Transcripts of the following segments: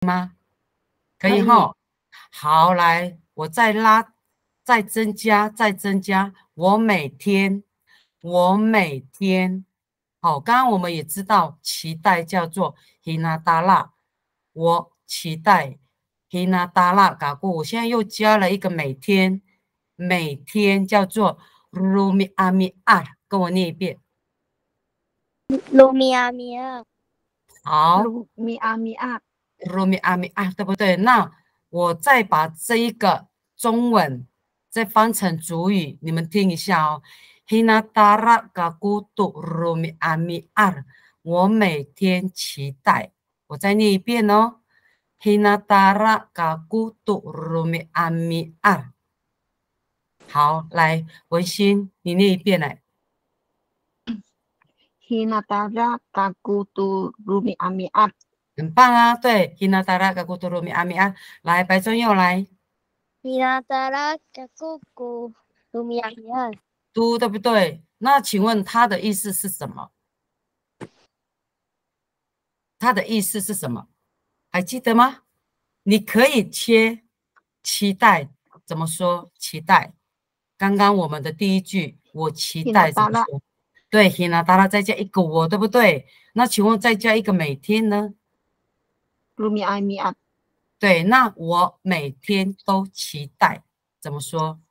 吗？可可以以哈。好，来，我再拉，再增加，再增加。我每天，好，刚刚我们也知道，期待叫做 hinatara，我期待 hinatara 嘎固。我现在又加了一个每天，每天叫做 rumi ami ar，跟我念一遍。 卢米亚米亚， 好。 鲁米阿米阿， 罗米阿米啊，对不对？那我再把这一个中文再翻成主语，你们听一下哦。Hinatara gakutu rumi ami ar，我每天期待。我再念一遍哦。Hinatara gakutu rumi ami ar。好，来，文心，你念一遍来。 Hinatara kakutu rumi ami at。 很棒啊，对，Hinatara gakutu rumi ami ar。来，白中佑来。 米纳达拉加古古卢米亚米亚， 都对不对？那请问它的意思是什么？它的意思是什么？还记得吗？你可以切期待，怎么说？期待。刚刚我们的第一句，我期待怎么说？对，hina 达拉再加一个我，对不对？那请问再加一个每天呢？ rumi ami at。 对，那我每天都期待，怎么说？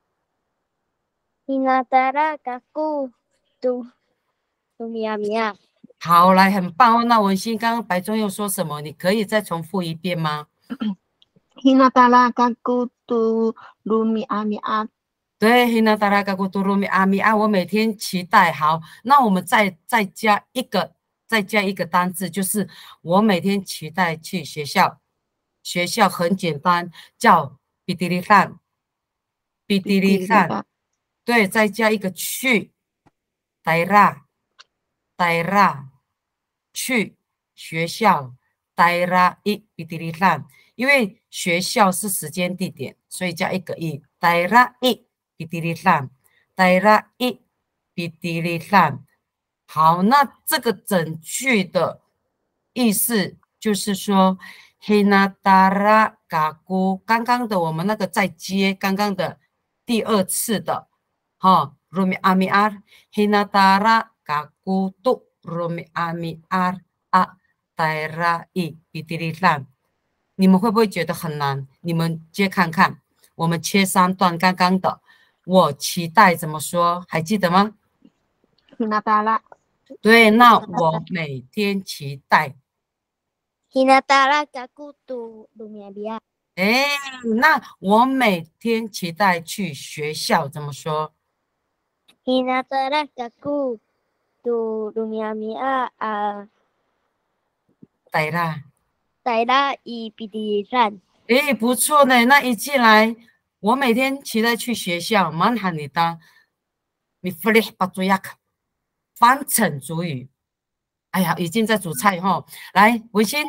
米纳达拉加古杜卢米亚米亚， 好，来，很棒哦。那文心刚刚白中又说什么？你可以再重复一遍吗？ Hinatara kakutu rumi ami at。 对，hina 达拉嘎古多罗米阿米啊，我每天期待。好，那我们再加一个，再加一个单字，就是我每天期待去学校。学校很简单，叫比迪利饭，比迪利饭。对，再加一个去，带拉，带拉，去学校，带拉一比迪利饭。因为学校是时间地点，所以加一个一，带拉一。Pidirisan，带拉一 Pidirisan。好，那这个整句的意思就是说，Hinatara gaku，刚刚的我们那个在接刚刚的第二次的，哈，Rumi ami ar，Hinatara gaku tu Rumi ami ar a 带拉一 Pidirisan。你们会不会觉得很难？你们接看看，我们切三段刚刚的。我期待怎么说？还记得吗？ Hinatara。 对，那我每天期待。 米纳达拉加古杜卢米亚米亚， 哎，那我每天期待去学校，怎么说？ 米纳达拉加古杜卢米亚米亚啊， 对啦， 带拉伊比迪山， 哎，不错呢。那一进来，我每天期待去学校，蛮喊你当，你弗里巴朱亚克，翻成主语。哎呀，已经在煮菜哈。来，文心。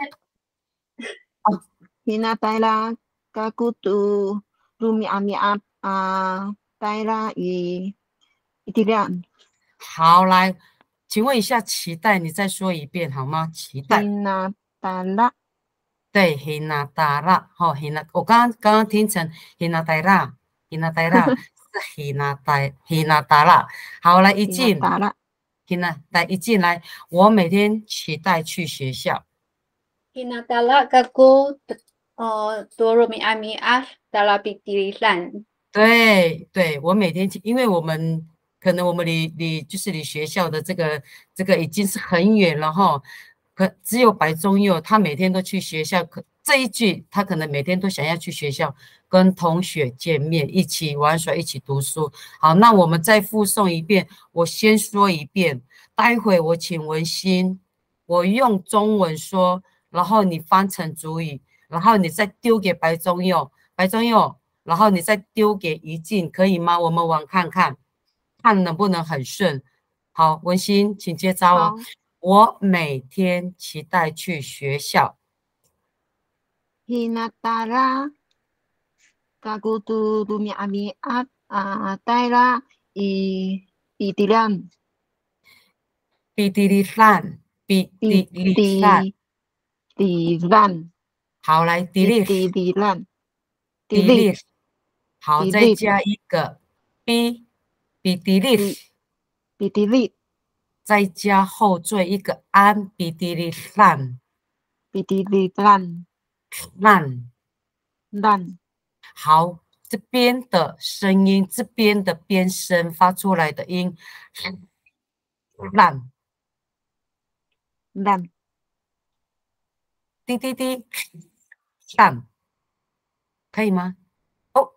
Hinatara kakutu rumi ami at taira i itiran。 好，来，请问一下，期待你再说一遍好吗？期待。 Hinatara。 对，hinatara，好，hina，我刚刚听成 hinatara，hinatara 是 hinatara。好，来一进 hinatara 一进来，我每天期待去学校。 Hinatara kaku rumi ami at dalam pikiran。 对对，我每天因为我们可能我们就是离学校的这个已经是很远了哈，可只有白中佑他每天都去学校，这一句他可能每天都想要去学校跟同学见面，一起玩耍，一起读书。好，那我们再复诵一遍，我先说一遍，待会我请文心，我用中文说，然后你翻成主语，然后你再丢给白中佑，白中佑。然后你再丢给怡静，可以吗？我们玩看看，看能不能很顺。好，文心，请接招哦。我每天期待去学校。 Hinatara kakutu rumi ami at taira i itiran。 比迪里饭，比迪里饭。 itiran。 好，来 delete Pitililan. delete，好，再 delete 加一个 b b delete， Pidilit. 再加后缀一个 an b delete 烂 Pitililan. 烂。 Lan. 好，这边的声音，这边的边声发出来的音烂， Lan. 滴滴滴烂，可以吗？哦，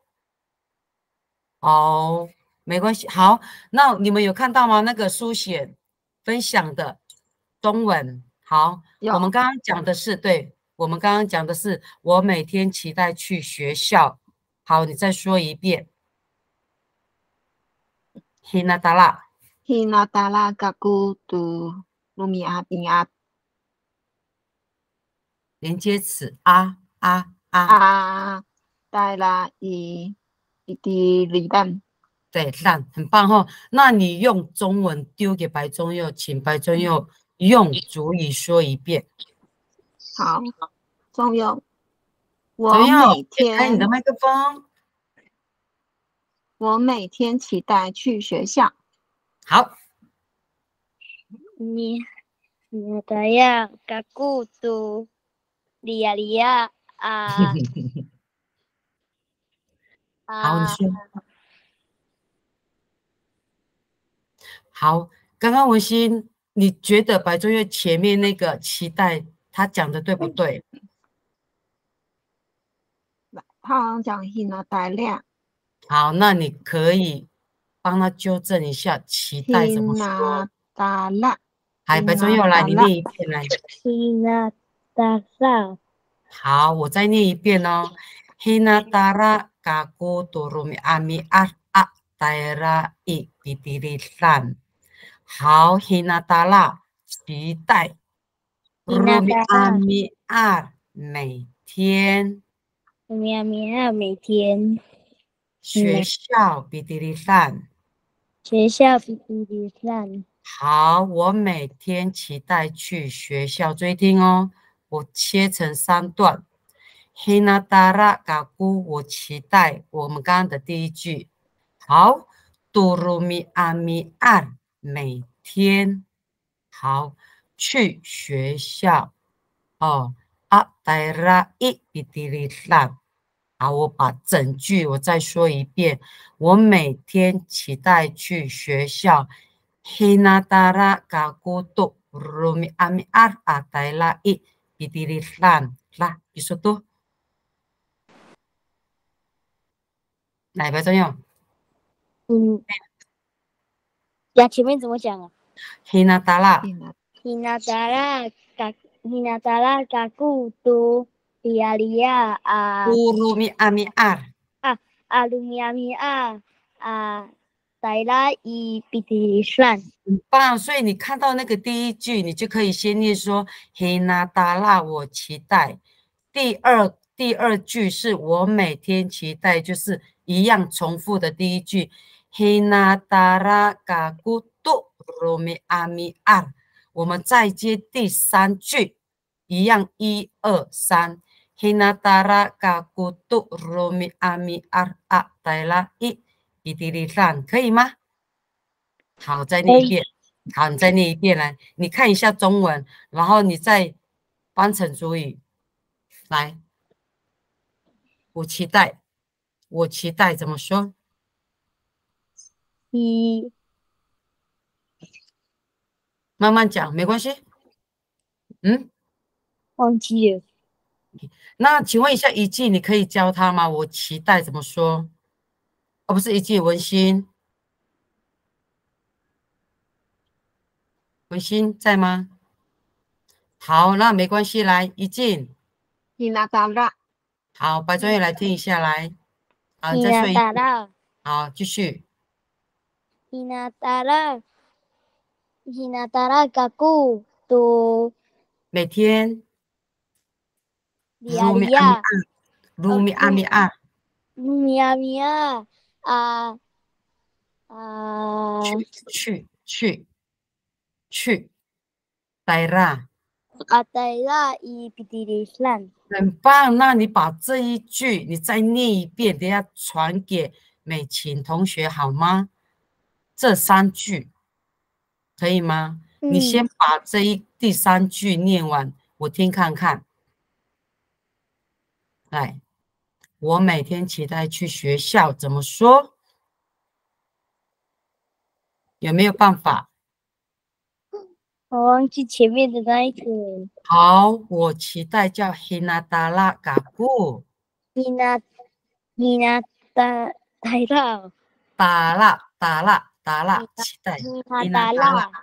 好，没关系。好，那你们有看到吗？那个书写分享的中文。好，我们刚刚讲的是，对，我们刚刚讲的是，我每天期待去学校。好，你再说一遍。Hinatala， Hinatala kaku tu lumiat. 连接词啊啊啊， Daila i Pitililan. 对，烂，很棒哈。那你用中文丢给白中佑，请白中佑用主语说一遍。 好，中佑， 中我佑， 每开你的天麦克风。 我每天期待去学校。 好， 你Hinataya kaku tu lia a 好，你 a 说。好，刚刚文心，你觉得白中佑前面那个期待他讲的对不对？ 他好像讲 Hinatala。 好，那你可以帮他纠正一下，期待怎么说？ Hinatala。 来，白中佑来，你念一遍来。 Hinatasa 好，我再念一遍哦。Hinatara kaku turumi ami a daerah I bidirisan。好，Hinatara 期待 ，rumi Hinatara ami每天 Mia 每天学校 bidirisan。 学校比比上好，我每天期待去学校。注意听哦，我切成3段。Hinatara kaku， 我期待我们刚刚的第一句。好，durumi ami ar， 每天。好，去学校。哦，a daerah I bidirisan。好，我把整句我再说一遍。我每天期待去学校。Hinatara kaku turumi ami ar a daerah I bidirisan。来，你说多。来，白中用。 前面怎么讲啊 Hinatara Hinatara kaku tu lia turumi ami ar。 alumia daerah I bidirisan 很棒，所以你看到那个第一句，你就可以先念说 Hinatara， 我期待。第二句是我每天期待，就是一样重复的第一句 Hinatara kaku turumi ami ar。 我们再接第3句，一样1、2、3。Hinatara kaku turumi ami ar a daerah I bidirisan， 可以吗？好，再念一遍。好，你再念一遍来，你看一下中文，然后你再翻成主语。来，我期待，我期待怎么说？慢慢讲，没关系。 忘记了那请问一下一季，你可以教他吗？我期待怎么说？哦，不是一季，文心，文心在吗？好，那没关系，来一季。 Hinatala。 好，白专业来听一下来。好，你再说一遍。好，继续。 Hinatara kaku tu 每天。Rumi lia ami ar. Rumi ami ar. mia 去。Daerah Atayla i pitirisan. 很棒。那你把这一句你再念一遍，等一下传给美琴同学好吗？这3句可以吗？你先把第3句念完，我听看看。来，我每天期待去学校，怎么说？有没有办法？ 我忘记前面的那一个。 好，我期待叫 Hinatala Gaku。 Hina Tayla. 打蜡，期待 Hinatala.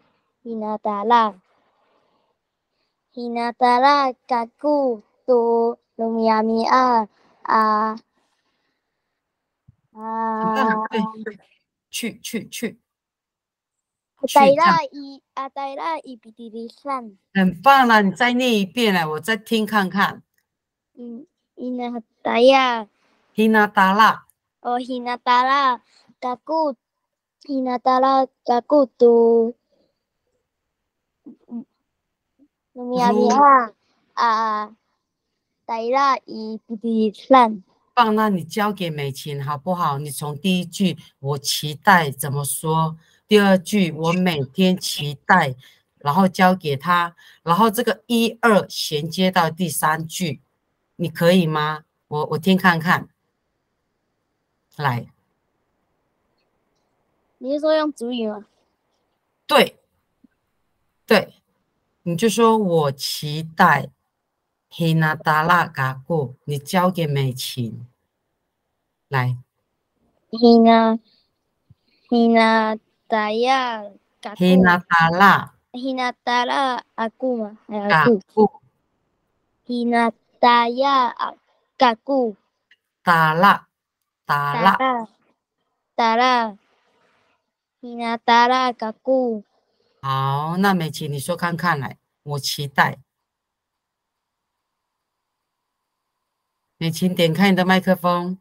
Hinatala kaku tu lumiamia a 很棒，对，去， Atayla i pitirisan. 很棒了，你再念一遍了，我再听看看。 Hinataya. Hinatala. Oh, Hinatala kaku tu lumiamia a Tayla i pitirisan. 棒，那你交给美琴好不好？你从第一句我期待怎么说，第2句我每天期待，然后交给他，然后这个1、2衔接到第3句，你可以吗？我听看看。来， 你是说用主语吗？ 对，你就说我期待 Hinatala Gaku， 你交给美琴。来 Hinataya kaku. Hinatala aku mah. Aku. Hinataya kaku. Tala. Hinatala kaku. 好，那美琪你说看看来，我期待。美琴点开你的麦克风，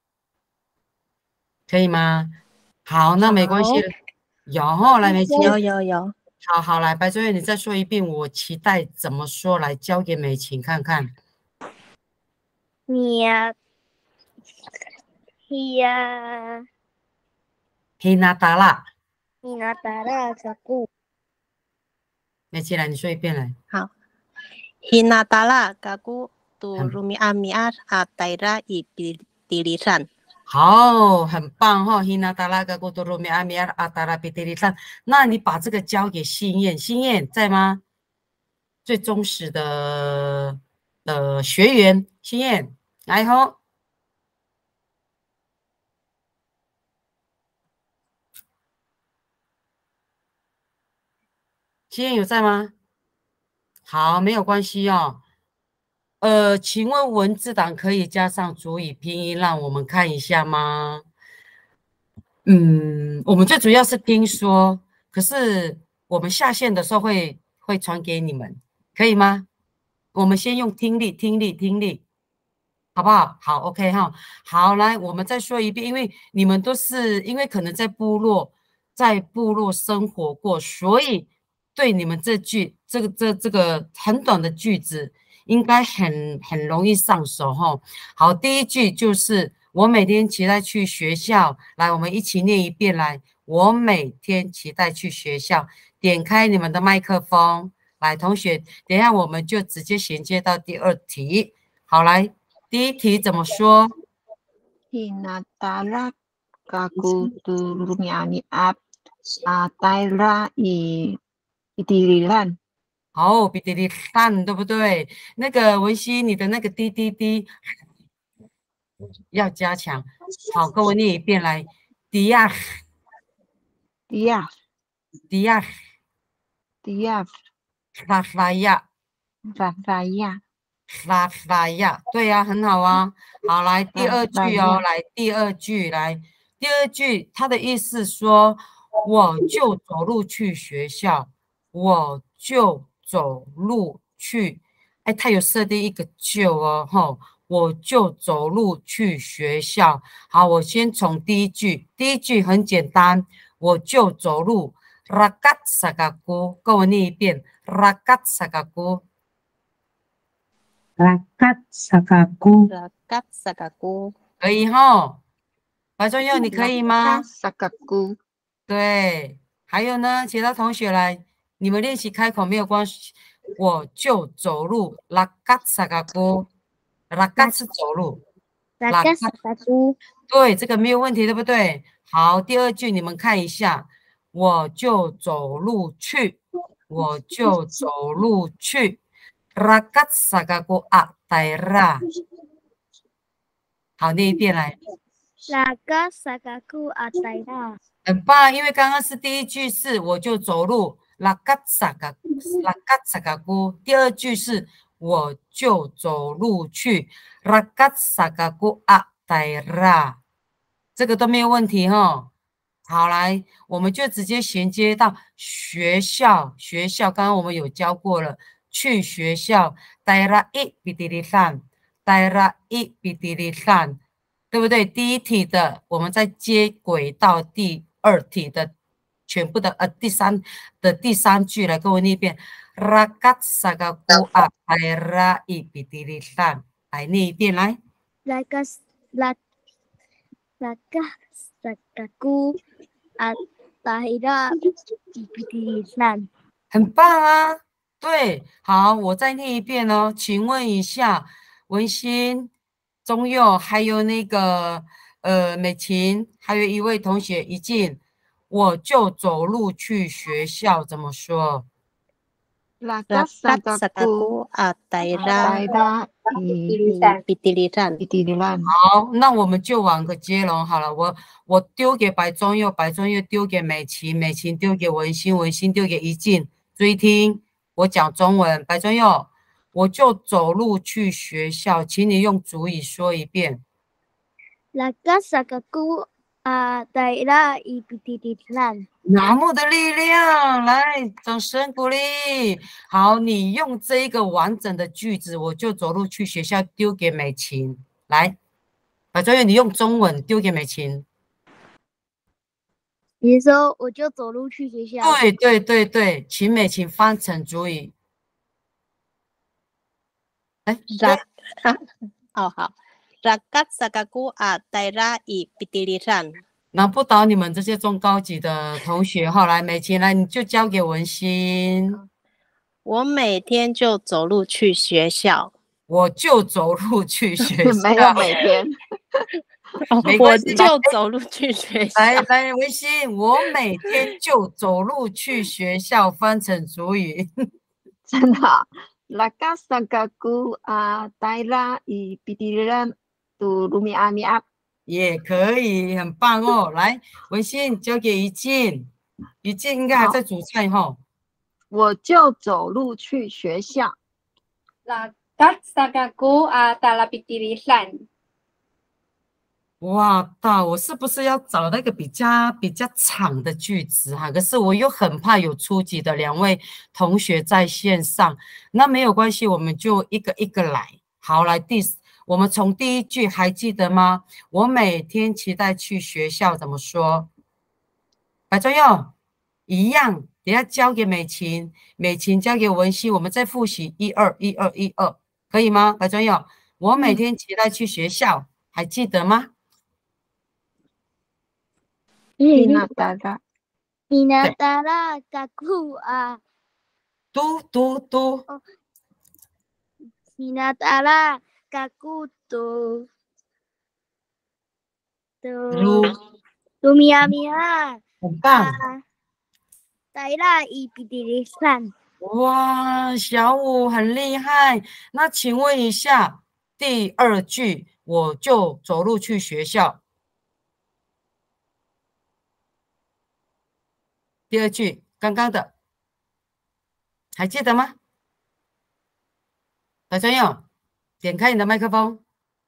可以吗？好，那没关系。有，来美琴。 有。 好，来白卓越，你再说一遍，我期待怎么说来教给美琴看看。Hinatala kaku. 美琪来，你说一遍来。 好 ，Hinatala kaku tu lumiamia a Tayla i pitirisan。 好，很棒哈！Hinatala kaku tu lumiamia a Tayla pitirisan。那你把这个交给心燕，心燕在吗？最忠实的学员，心燕来吼。心燕有在吗？好，没有关系哦。请问文字档可以加上主语拼音，让我们看一下吗？我们最主要是听说，可是我们下线的时候会传给你们，可以吗？我们先用听力，好不好？好 ，OK 哈。好，来，我们再说一遍，因为你们都是因为可能在部落生活过，所以对你们这个很短的句子，应该很容易上手哈。好，第一句就是我每天期待去学校。来，我们一起念一遍来。我每天期待去学校。点开你们的麦克风，来，同学，等一下我们就直接衔接到第2题。好，来，第1题怎么说 Hinatala kaku tu lumiamia a Tayla i pitirisan。 好，比滴滴散，对不对？那个文熙，你的那个滴滴滴要加强。好，跟我念一遍来。迪亚，拉呀，对呀，很好啊。好，来第2句哦，来第2句，来第2句，它的意思说，我就走路去学校，我就走路去。哎，它有设定一个就哦，吼，我就走路去学校。好，我先从第一句很简单，我就走路。Rakat sagaku，跟我念一遍 rakat sakaku。 rakat sakaku, rakat sakaku， 可以哈。白中佑，你可以吗？ Sakaku， 对，还有呢，其他同学来，你们练习开口没有关系，我就走路。rakat sakaku，rakat 是走路。 Rakat sakaku. 对，这个没有问题，对不对？好，第二句你们看一下，我就走路去，我就走路去。rakat sakaku ataira。好，念一遍来。 Rakat sakaku ataira. 很棒，因为刚刚是第一句是我就走路，rakat sakaku。第二句是我就走路去，rakat sakaku ataira。这个都没有问题哈。好，来，我们就直接衔接到学校。学校刚刚我们有教过了，去学校，daerah daerah 对不对？第一题的，我们再接轨到第二题的全部的第三句来跟我念一遍。rakat sakaku daerah bidirisan。来念一遍来。 Rakat sakaku ataira ibitisan. 很棒啊，对，好，我再念一遍哦。请问一下，文心、中佑，还有那个美琴，还有一位同学一进，我就走路去学校，怎么说？ rakat rakat sakaku, sakaku ataira Taira, pitilisan。 Itidilan， 好，那我们就往个接龙好了。我丢给白中佑，白中佑丢给美琴，美琴丢给文心，文心丢给一静。注意听，我讲中文，白中佑，我就走路去学校，请你用主语说一遍。 Rakat sakaku ataira ibitisan. 拿木的力量，来，掌声鼓励。好，你用这一个完整的句子，我就走路去学校，丢给美琴。来，白中佑，你用中文丢给美琴。 你说我就走路去学校。 对对对对，请美琴翻成主语。哎， 哦好，rakat sakaku ataira pitilisan。 难不倒你们这些中高级的同学哈。来，美琴来，你就交给文心。 我每天就走路去学校。 我就走路去学校。 没有每天， 没我关系就走路去学校。 来来，文心，我每天就走路去学校，翻成主语。 真的啊。rakat sakaku Taira, Itidilan, tu rumi ami 也可以，很棒哦。来，文心交给一静，一静应该还在煮菜哈。 我就走路去学校。 rakat sakaku talapitirisan。 哇，大，我是不是要找那个比较长的句子哈？可是我又很怕有初级的两位同学在线上，那没有关系，我们就一个一个来。好，来我们从第一句还记得吗？我每天期待去学校，怎么说？白中佑一样，等下交给美琴，美琴交给文熙，我们再复习1、2，1、2，1、2，可以吗？白中佑，我每天期待去学校，还记得吗？ Hinatara, Hinatara kaku 读。 Hinatara kaku to 如 Lumiamia 很棒。 Taira ibitisan. 哇，小五很厉害。那请问一下，第二句我就走路去学校。第二句刚刚的还记得吗？小朋友，点开你的麦克风。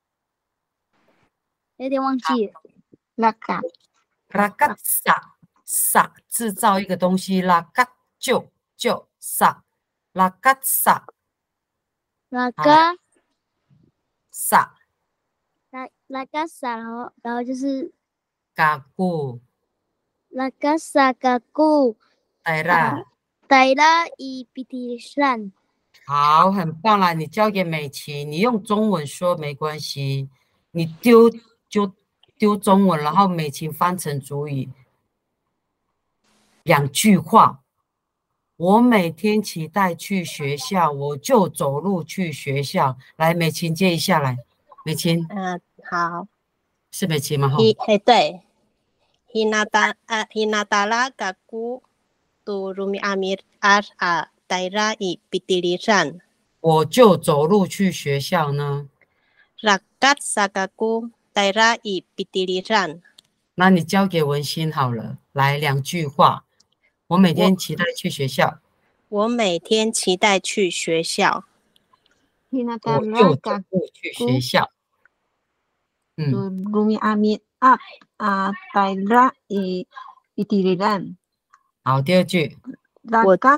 有点忘记了。 Laka, rakat sa 制造一个东西，rakat 就 sa rakat sa Laka sa Laka sa 然后就是 kaku Laka sakaku daerah 带拉伊比提山。 好，很棒啦！你交给美琪，你用中文说没关系，你丢就丢中文，然后美琪翻成主语，两句话。我每天期待去学校，我就走路去学校。来，美琴接一下来，美琴好。 是美琴吗？哈， 对。Hinatala kaku tu rumi amir daerah pitilisan. 我就走路去学校呢。 Rakat sakaku daerah pitilisan. 那你交给文心好了，来两句话。我每天期待去学校。 我每天期待去学校。 我 Hinatala 就走路去学校。 tu rumi amir daerah pitilisan. 好，第二句。 Rakat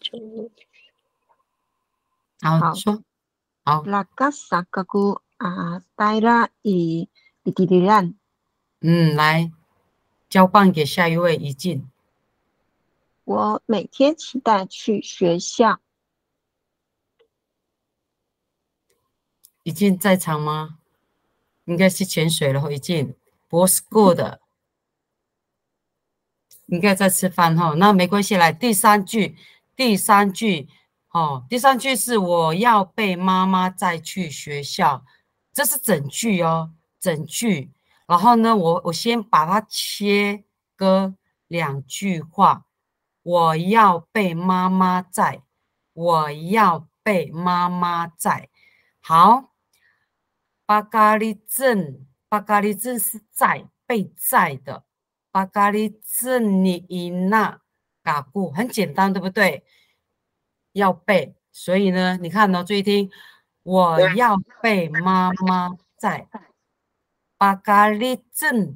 好，说。好。 Rakat sakaku daerah pitilisan. 来交棒给下一位怡静。 我每天期待去学校。 怡静在场吗？应该是潜水了，怡静。不是 good 的，应该在吃饭哈。那没关系，来第三句哦，第三句是我要被妈妈载去学校，这是整句哦，整句。然后呢，我先把它切割两句话。我要被妈妈载，我要被妈妈载。好，巴嘎利镇是载，被载的。巴嘎利镇你伊那嘎固很简单，对不对？要背，所以呢，你看哦，注意听，我要被妈妈载。巴嘎利镇，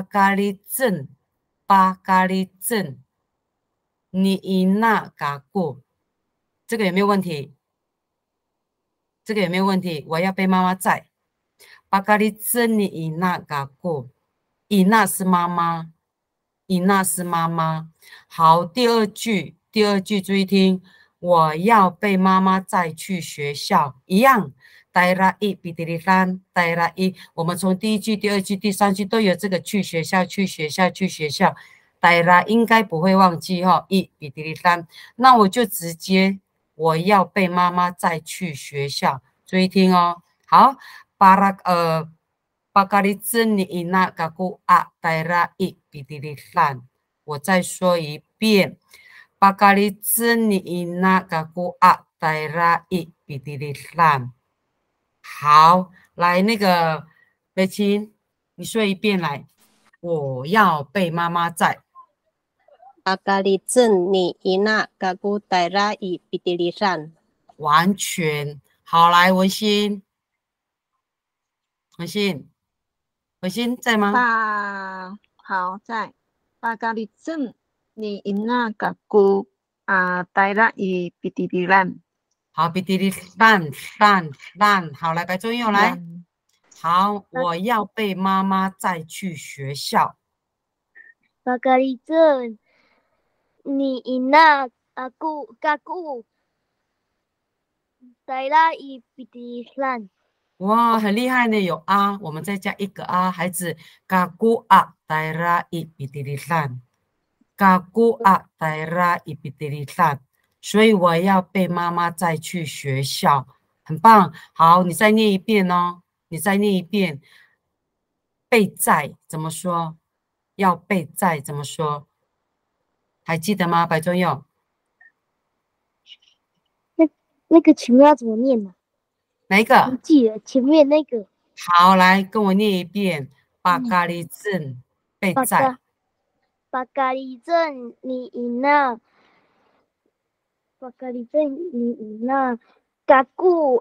你伊那嘎固，这个有没有问题？这个有没有问题？我要被妈妈载。巴嘎利镇你伊那嘎固，伊那是妈妈，伊那是妈妈。好，第二句注意听，我要被妈妈载去学校，一样。带拉一比第里三，带拉一，我们从第一句、第二句、第三句都有这个去学校。带拉应该不会忘记哈，一比第里三，那我就直接我要被妈妈载去学校，注意听哦。好，巴嘎利珍尼伊那嘎古啊，带拉一比第里三，我再说一遍。巴嘎利珍尼伊那嘎古啊，带拉一比第里三。好，来那个美琴，你说一遍来。我要被妈妈载。 巴嘎利镇你伊那嘎古代拉伊比迪里山。 完全好，来文心在吗？ 好在巴嘎利镇你伊那嘎古代拉伊比迪里兰。 好，比迪里烂，好，来白中佑来。好，我要被妈妈载去学校。 巴嘎利镇，你伊那嘎古带拉伊比迪兰。 哇，很厉害呢，有啊，我们再加一个啊，孩子，嘎古啊，带拉伊比迪里烂，嘎古啊，带拉伊比迪里烂。所以我要被妈妈载去学校，很棒。好，你再念一遍哦，你再念一遍。被载怎么说？要被载怎么说？还记得吗？白中佑？ 那个前面要怎么念呢？ 哪一个？ 不记得前面那个。 好，来跟我念一遍。巴嘎利镇被载。 巴嘎利镇你伊那。巴嘎利镇你伊那嘎古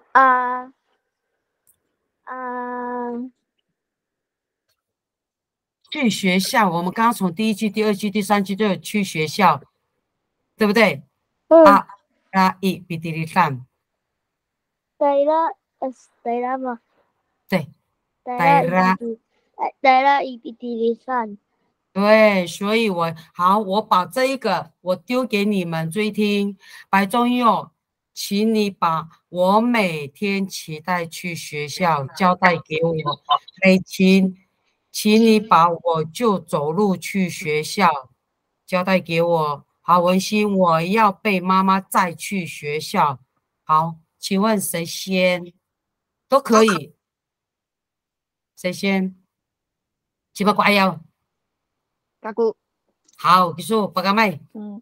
去学校，我们刚刚从第一句、第二句、第三句都有去学校，对不对？啊，拉伊比迪里山。 带拉吗？ 对， 带拉伊比迪里山。 对，所以我把这一个我丢给你们追听，白中佑，请你把我每天期待去学校交代给我，美琴，请你把我就走路去学校交代给我。好，文心，我要被妈妈载去学校。好，请问谁先？都可以，谁先？请把乖哟。 嘎咕， 好，技术报告麦。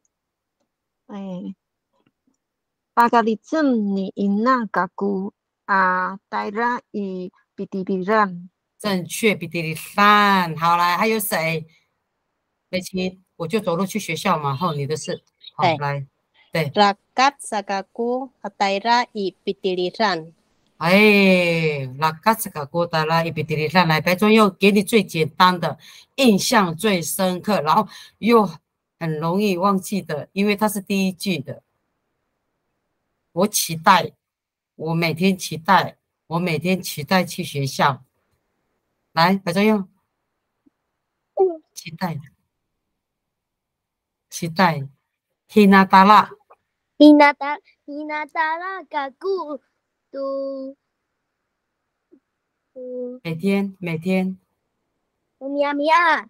巴嘎里正你因那嘎咕带拉伊比迪比让， 正确，比地里3。好，来，还有谁？美琪，我就走路去学校嘛。好，你的事。好， 对来，对， Rakat sakaku ataira i pitilisan。 那嘎斯卡过达拉一比地里上来，白中佑给你最简单的、印象最深刻，然后又很容易忘记的，因为它是第一句的。我期待，我每天期待，我每天期待去学校。来，白中佑，期待，期待。Hina tala， Hinatara kaku tu 每天。 Mia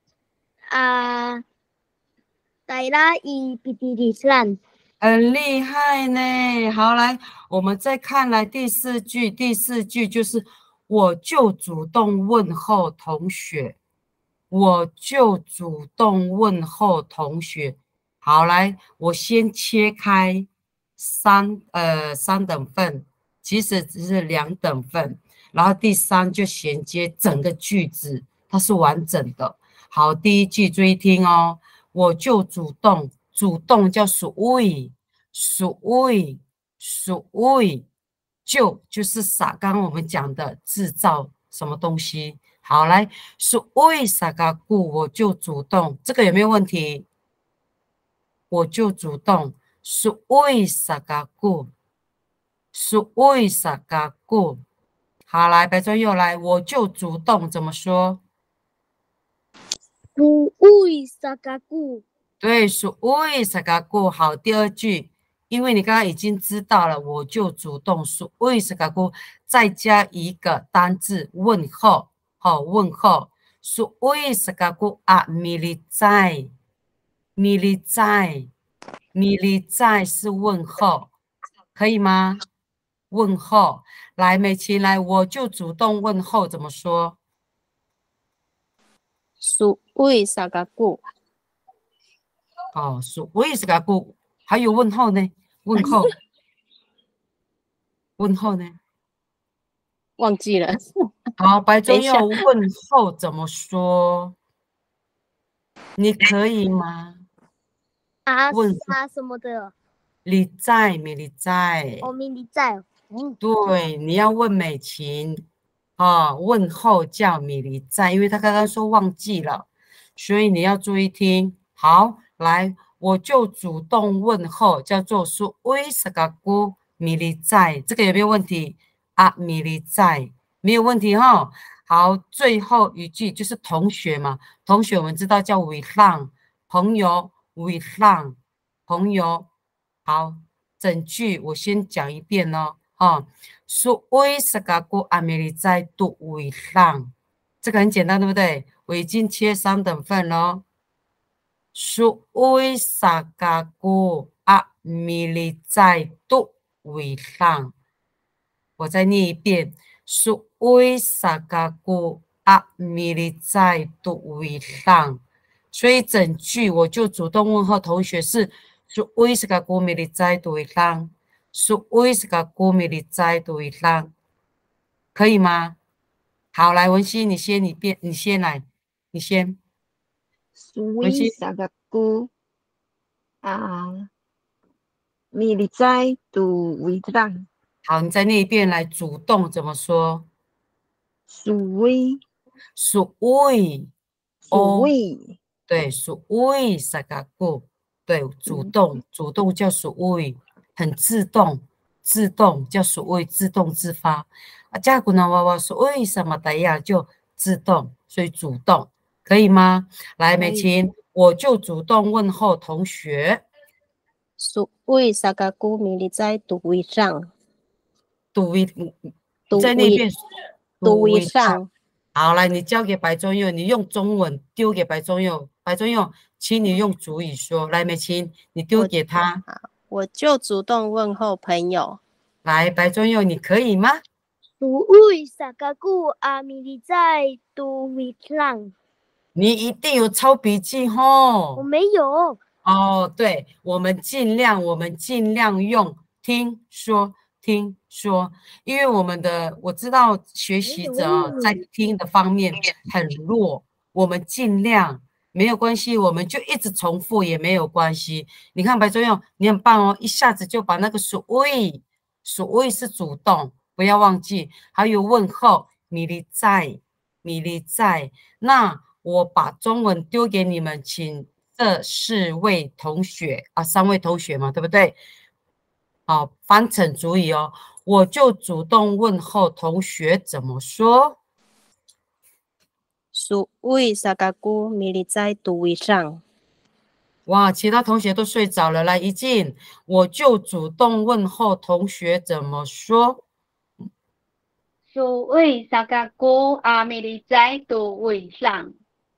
Taira i pitilisan。 很厉害呢。好，来，我们再看来第四句。第四句就是我就主动问候同学，我就主动问候同学。好，来，我先切开三等份，其实只是2等份，然后第3就衔接整个句子，它是完整的。好，第一句注意听哦，我就主动。主动叫属为，就是撒，刚刚我们讲的制造什么东西。好，来属为撒嘎故，我就主动，这个有没有问题？我就主动，属为撒嘎故，好，来白中佑来，我就主动怎么说？ Ui sakaku。 对，属为啥个过好？第二句，因为你刚刚已经知道了，我就主动属为啥个过，再加一个单字问候，好问候，属为啥个过啊？米里在是问候，可以吗？问候，来，美琪来，我就主动问候，怎么说？ Suui sakaku。 哦，属为啥个过？还有问候呢？问候。问候呢？ 忘记了。 好，白中等一下佑问候怎么说？你可以吗？问什么的？ 你在没？你在？ 我明你在。 对，你要问美琴啊，问候叫米莉在，因为他刚刚说忘记了，所以你要注意听。好，来，我就主动问候，叫做说为啥个姑米莉在？这个有没有问题啊？米莉在，没有问题哈。好，最后一句就是同学嘛，同学我们知道叫伟浪，朋友伟浪，朋友。好，整句我先讲一遍哦。说为啥个阿美利在读伟浪？这个很简单，对不对？我已经切3等份了。说为啥个阿美利在读伟浪？我再念一遍。说为啥个阿美利在读伟浪？所以整句我就主动问候同学是说为啥个美利在读伟浪？属为是个国美的在对上，可以吗？好，来文熙，你先来，你先。 属于啥个古米里在读为让， 好，你再念一遍来，主动怎么说？ 属为对，属为啥个古？对，主动叫属为。很自动叫所谓自动自发啊，加古南娃娃说为什么的呀就自动，所以主动可以吗？来，美可以琴，我就主动问候同学， 所谓萨嘎古米利在读位上， 读一，你读位再念一遍， 读位一上， 好，来，你交给白中佑，你用中文丢给白中佑，白中佑，请你用主语说。来，美琴，你丢给他。 我就主动问候朋友。 来，白中佑，你可以吗？ 所谓萨嘎古阿米利在读位上， 你一定有抄笔记我吼。 没有。 哦，对，我们尽量用听说，因为我知道学习者在听的方面很弱，我们尽量没有关系，我们就一直重复也没有关系。你看白中佑，你很棒哦，一下子就把那个所谓是主动，不要忘记，还有问候，米粒在，那我把中文丢给你们，请这4位同学啊，3位同学嘛，对不对？好，翻成主语哦。我就主动问候同学怎么说？ 所谓萨嘎古米利在读位上。 哇，其他同学都睡着了。来，一进，我就主动问候同学怎么说？ 所谓萨嘎古阿米利在读位上。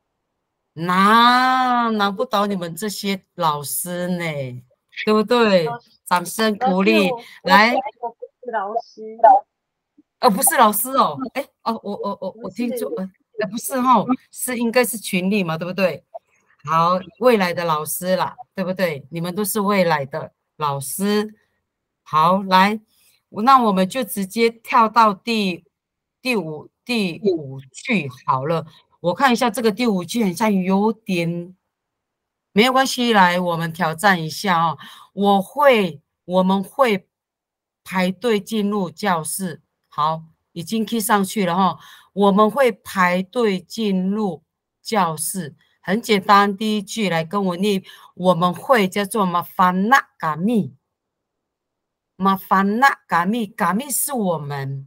难不倒你们这些老师呢，对不对？掌声鼓励，来。 我不是老师。 不是老师哦，哎，哦，我听错，不是哦，应该是群里嘛，对不对？好，未来的老师啦，对不对？你们都是未来的老师。好，来，那我们就直接跳到第五句好了。我看一下这个第5句，很像有点没有关系，来，我们挑战一下哦。我们会排队进入教室。好，已经 key 上去了哈。我们会排队进入教室，很简单。第一句来跟我念，我们会叫做麻烦那嘎密，麻烦那嘎密，嘎密是我们，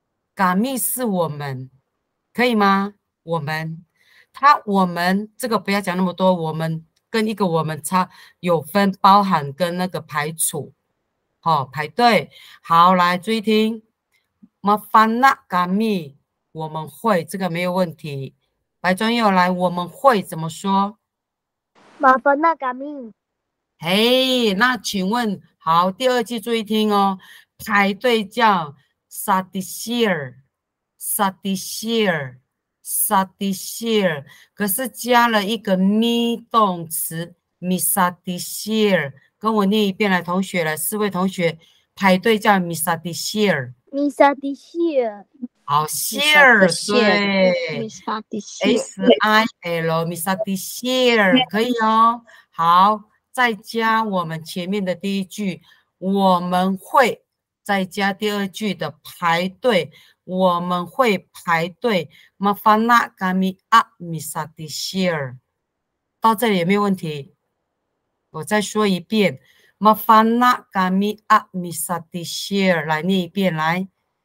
可以吗？我们这个不要讲那么多，我们跟一个我们有分包含跟那个排除，好，排队。好，来注意听。麻烦那嘎密，我们会这个没有问题。白专佑来，我们会怎么说？ 麻烦那嘎咪， 嘿，那请问，好，第2句注意听哦。排队叫 sadishir， 可是加了一个 mi 动词 misadishir， 跟我念一遍来，同学来，4位同学，排队叫 misadishir。 米萨迪希尔， 好 ，share 对 Misadishir， ，SIL misadishir 可以哦。好，再加我们前面的第1句，我们会再加第2句的排队，我们会排队。Mafana kami misadishir， 到这里有没有问题？我再说一遍 ，Mafana kami misadishir， 来念一遍来。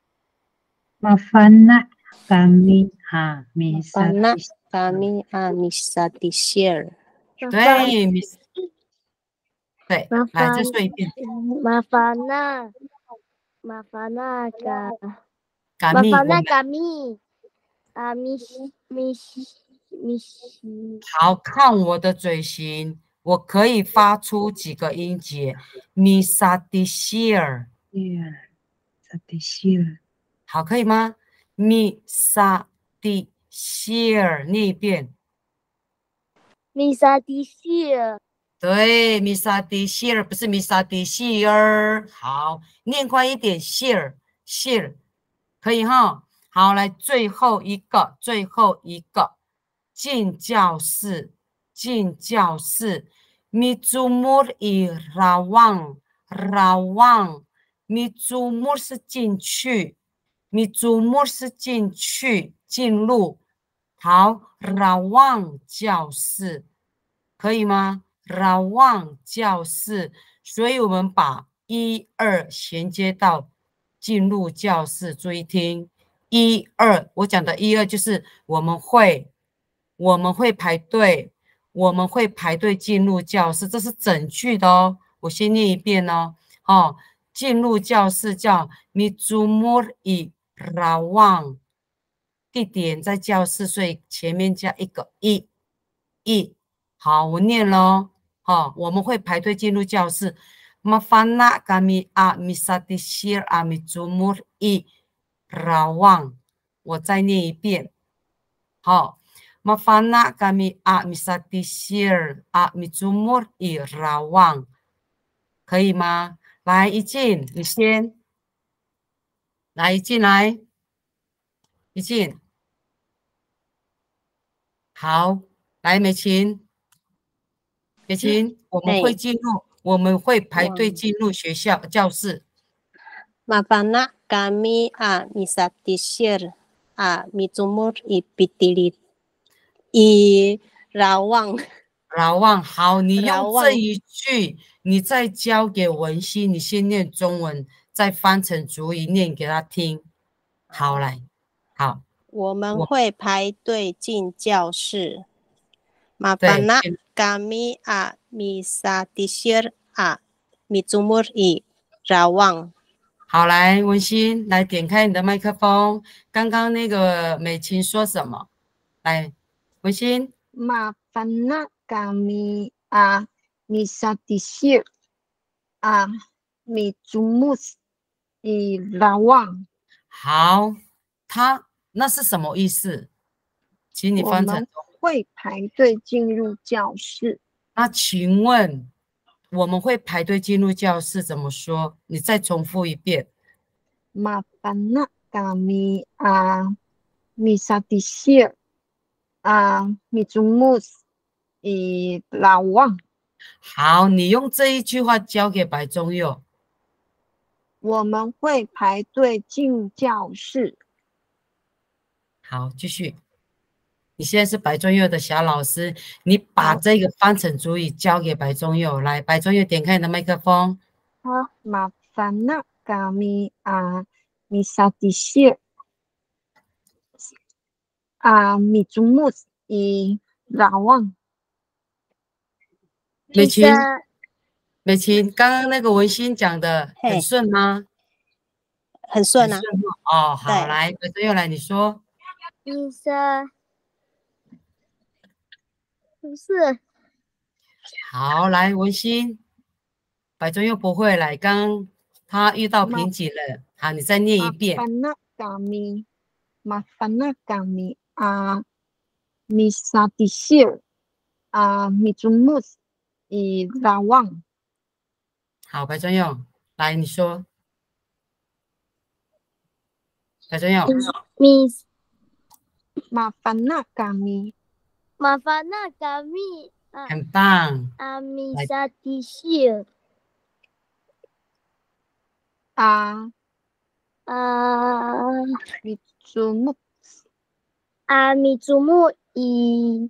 Mafana kami Mafana kami misadishir。 对，Miss，对，来再说一遍。 麻烦那嘎咪啊咪好，看我的嘴型，我可以发出几个音节。Misadishir， Sadishir， 好，可以吗？Misadishir， 念一遍。 米萨迪希尔， 对，Misadishir 不是 Misadishir。好，念快一点，shir，可以哈。好，来最后一个，进教室，Mijumur i rawang，Mijumur 是进去，Mijumur 是进入。好，rawang 教室可以吗？rawang 教室，所以我们把1、2衔接到进入教室。注意听，1、2，我讲的1、2就是我们会我们会排队，我们会排队进入教室，这是整句的哦。我先念一遍哦。哦，进入教室叫 Mijumur i rawang， 地点在教室，所以前面加一个一。好，我念咯。好，我们会排队进入教室。Mafana kami misatishir mijumur i rawang。我再念一遍。好。Mafana kami misatishir mijumur i rawang， 可以吗？来，一静，你先。来，一静来，一静。好，来，美琴，我们会进入，我们会排队进入学校教室。 Mafana kami misatishir mijumur i rawang。 好，你用这一句，你再交给文熙，你先念中文，再翻成族语念给他听。好，来，好。 我们会排队进教室。Mafana kami misatishir mijumur i rawang。 好，来，文心，来点开你的麦克风。刚刚那个美琴说什么？来，文心。 Mafana kami misatishir mijumur i rawang。 好，那是什么意思？请你翻成。 我们会排队进入教室。 那请问我们会排队进入教室怎么说？你再重复一遍。 Mafana kami misatishir mijumur i rawang。 好，你用这一句话交给白中佑。 我们会排队进教室。 好，继续。你现在是白中佑的小老师，你把这个翻成族语交给白中佑。来，白中佑点开你的麦克风。 好，Mafana kami misatishir mijumur i rawang。 美琴，刚刚那个文心讲的很顺吗？ 很顺啊。 哦，好，来，白中佑来，你说。 不是。 好，来，文心，白中佑不会来，刚他遇到瓶颈了。好，你再念一遍。 Mafana kami misatishir mijumur i rawang。 好，白中佑，来，你说。白中佑。 Mafana kami。 很棒。 misatishir mijumur i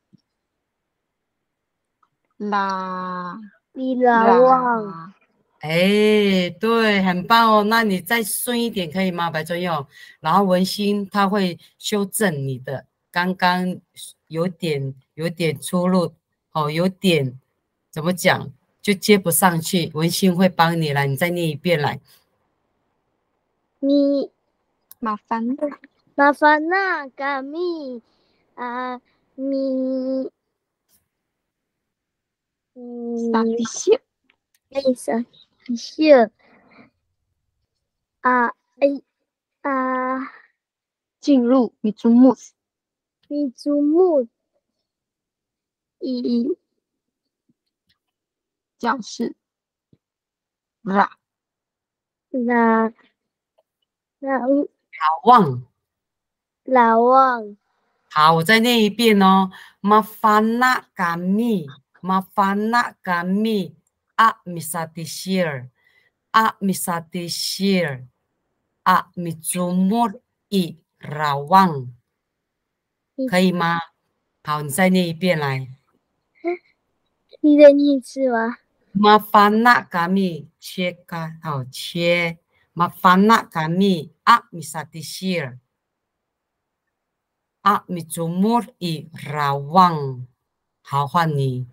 rawang。 哎，对，很棒哦。那你再顺一点可以吗，白中佑？然后文心他会修正你的，刚刚有点出入哦，有点怎么讲就接不上去，文心会帮你来，你再念一遍来。 Mafana kami misatishir 进入mijumur i 教室。 rawang。 好，我再念一遍哦。Mafana kami misatishir mijumur i rawang， 可以吗？好，你再念一遍来。 你再念一次吗？ Mafana kami 切开，好切。Mafana kami misatishir 米祖莫伊拉旺。好，换你。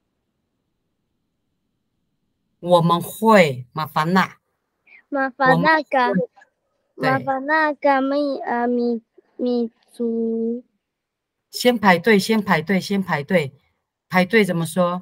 我们会麻烦那。 麻烦那个，麻对， 烦那个米族先排队，先排队，先排队。排队怎么说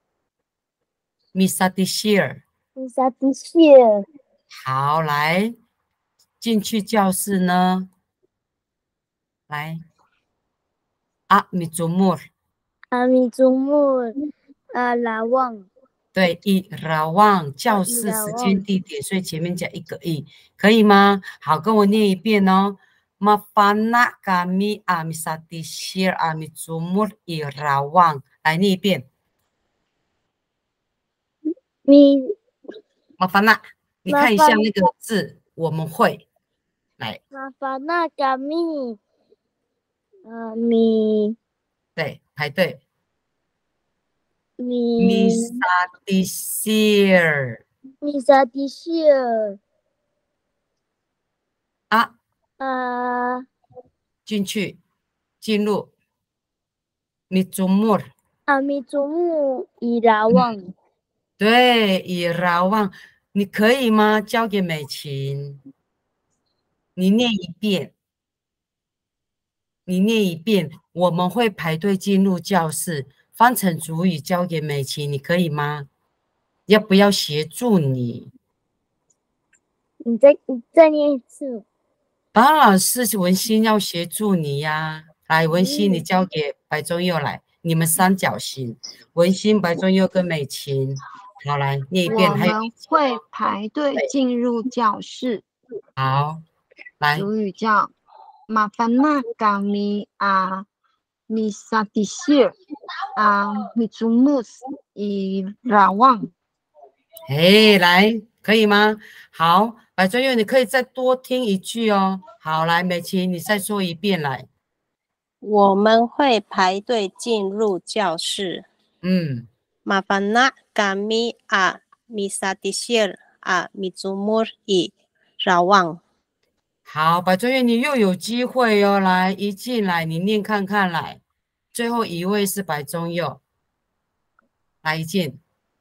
？Misa di share。 米萨迪谢好，来进去教室呢。来，米祖莫。 米族木拉旺对，伊拉旺教伊室时拉旺间地点，所以前面加一个 e， 可以吗？好，跟我念一遍哦。Mafana kami amisati share amizumur i rawang， 来念一遍。 米 Mafana，你看一下那个字，我们会来。 麻烦那个米对，排队。 米 Misati share 米萨迪谢啊， 进进入。Mizumur， 米族木伊拉旺对，以饶望，你可以吗？交给美琴，你念一遍，你念一遍，我们会排队进入教室，翻成主语交给美琴，你可以吗？要不要协助你？ 你再念一次。 当然是文心要协助你呀。来，文心，你交给白中佑来，你们三角形，文心、白中佑跟美琴。好，来念一遍。 我们会排队进入教室。 好，来。 主语叫Mafana kami misatishir mizumus i rawang。 哎，来，可以吗？好，白专业，你可以再多听一句哦。好，来，美琪，你再说一遍来。 我们会排队进入教室。 Mafana kami misatishir mizumur i rawang。 好，白专业，你又有机会哦。来，一进来你念看看来。最后一位是白中佑，来一进。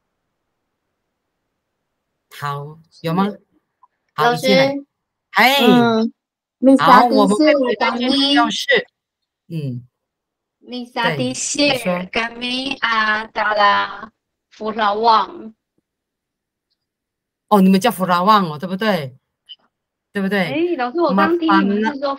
好，有吗？好， 老一进来。 师， 哎，好，我们会排队进入教室。 米萨迪谢kami adalah Furawang。 哦，你们叫弗拉旺哦，对不对？对不对？ 哎，老师，我刚听你们是说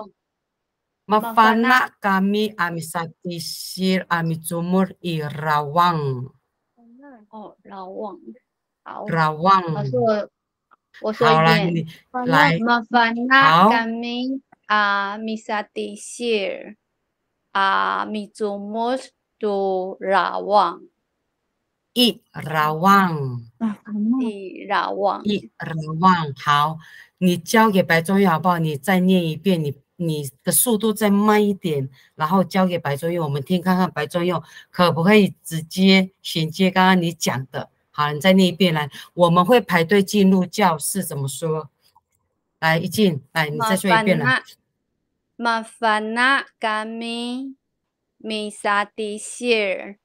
Mafana kami amisatishir amizumur i rawang。 哦，rawang。好， rawang。 老师，我说一遍。 来， Mafana kami misatishir mizumur do rawang。 i rawang。 i rawang。 i rawang。好，你交给白中佑好不好？你再念一遍，你的速度再慢一点，然后交给白中佑，我们听看看白中佑可不可以直接衔接刚刚你讲的。好，你再念一遍来，我们会排队进入教室，怎么说？来，一进来，你再说一遍来。 Mafana kami misatishir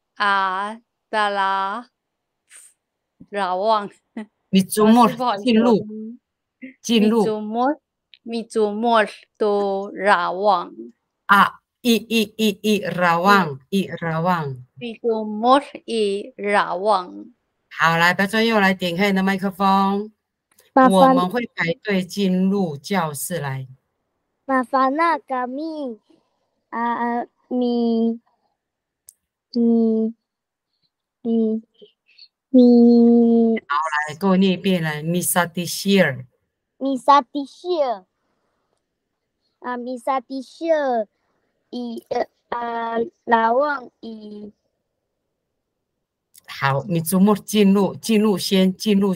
adalah rawang。 Mizumur 进入。 Mizumur do rawang。 i rawang。 Mizumur i rawang。 好，来，白专佑来点开你的麦克风。我们会排队进入教室来。 Mafana kami 好，来，跟我念一遍来。Misatishir i rawang i。 好，Mizumur进入先。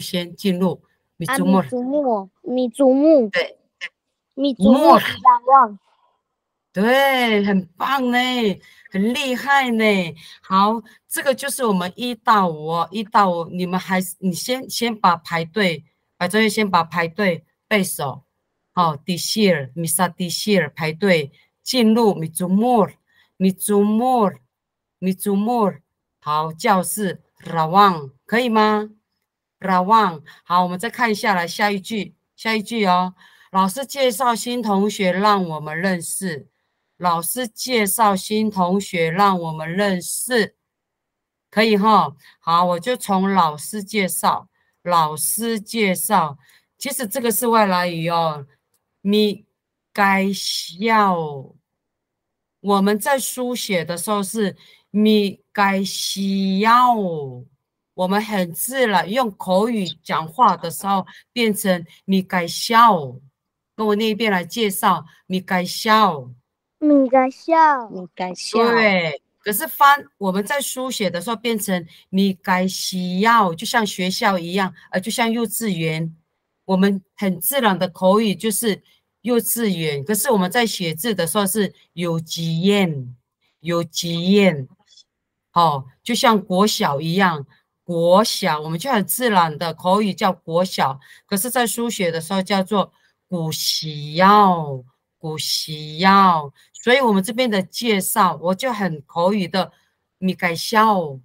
Mizumur。 对。 Mizumur i rawang。 对，很棒呢，很厉害呢。好，这个就是我们1到5，你们你先把排队，白专业先把排队背熟。好 ，Dishir Misa Dishir 排队进入米祖木好，教室 rawang 可以吗？rawang 好，我们再看下来下一句哦。老师介绍新同学，让我们认识。老师介绍新同学，让我们认识，可以哈。好，我就从老师介绍。其实这个是外来语哦。你该笑。我们在书写的时候是你该笑。我们很自然用口语讲话的时候变成你该笑。跟我那一遍来介绍你该笑。 米该笑， 你该笑， 对，可是我们在书写的时候变成你该需要，就像学校一样，就像幼稚园，我们很自然的口语就是幼稚园，可是我们在写字的时候是有经验，哦，就像国小一样，国小我们就很自然的口语叫国小，可是在书写的时候叫做古西要。所以我们这边的介绍，我就很口语的，你改笑，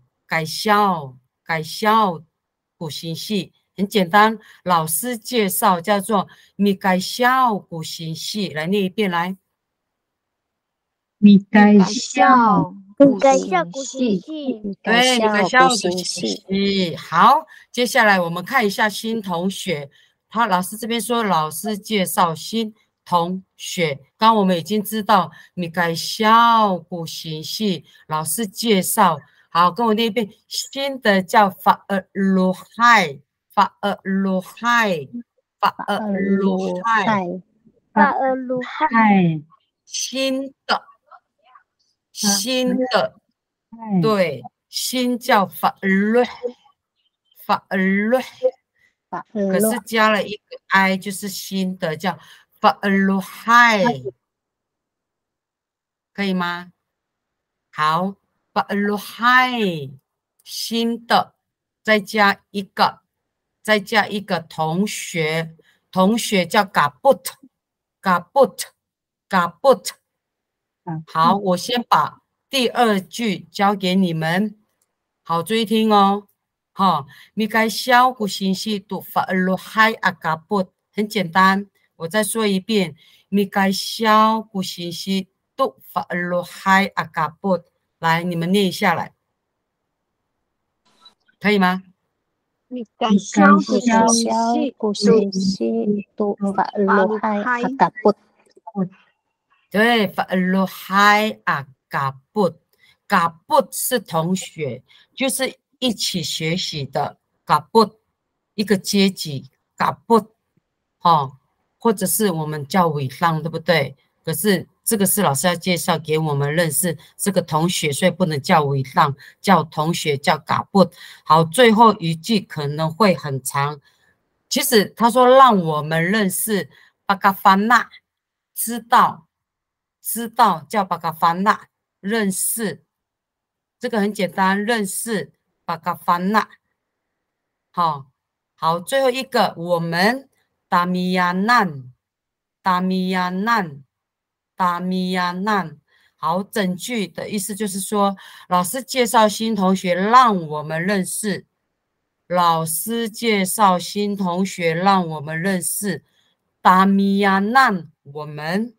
古形系很简单。老师介绍叫做你改笑古形系，来念一遍来。 你该该笑， 笑， 米该笑，古形系， 系， 对，你改笑古形系。 系。好，接下来我们看一下新同学。老师这边说，老师介绍新同学，刚刚我们已经知道你该笑古形系，老师介绍。好，跟我念一遍，新的叫法鲁海， 法尔鲁汉， 爱新的， 爱对，新叫法律，可是加了一个 i 就是新的，叫法鲁海，可以吗？好，法鲁海，新的，再加一个同学，叫 gabut。好，我先把第二句交给你们，好注意听哦。好，你该小古信息读法鲁海阿嘎布，很简单。我再说一遍，你该小古信息读法鲁海阿嘎布，来，你们念下来，可以吗？ 你该笑古你该形笑系， 古形系，读法鲁海阿嘎布。 对，法鲁海阿嘎布，嘎布是同学，就是一起学习的嘎布，一个阶级嘎布，哦，或者是我们叫伪上，对不对？可是这个是老师要介绍给我们认识这个同学，所以不能叫伪上，叫同学叫嘎布。好，最后一句可能会很长，其实他说让我们认识巴嘎凡纳，知道叫巴嘎凡纳，认识，这个很简单，认识巴嘎凡纳。好，最后一个我们达米亚难。好，整句的意思就是说，老师介绍新同学，让我们认识。达米亚难，我们。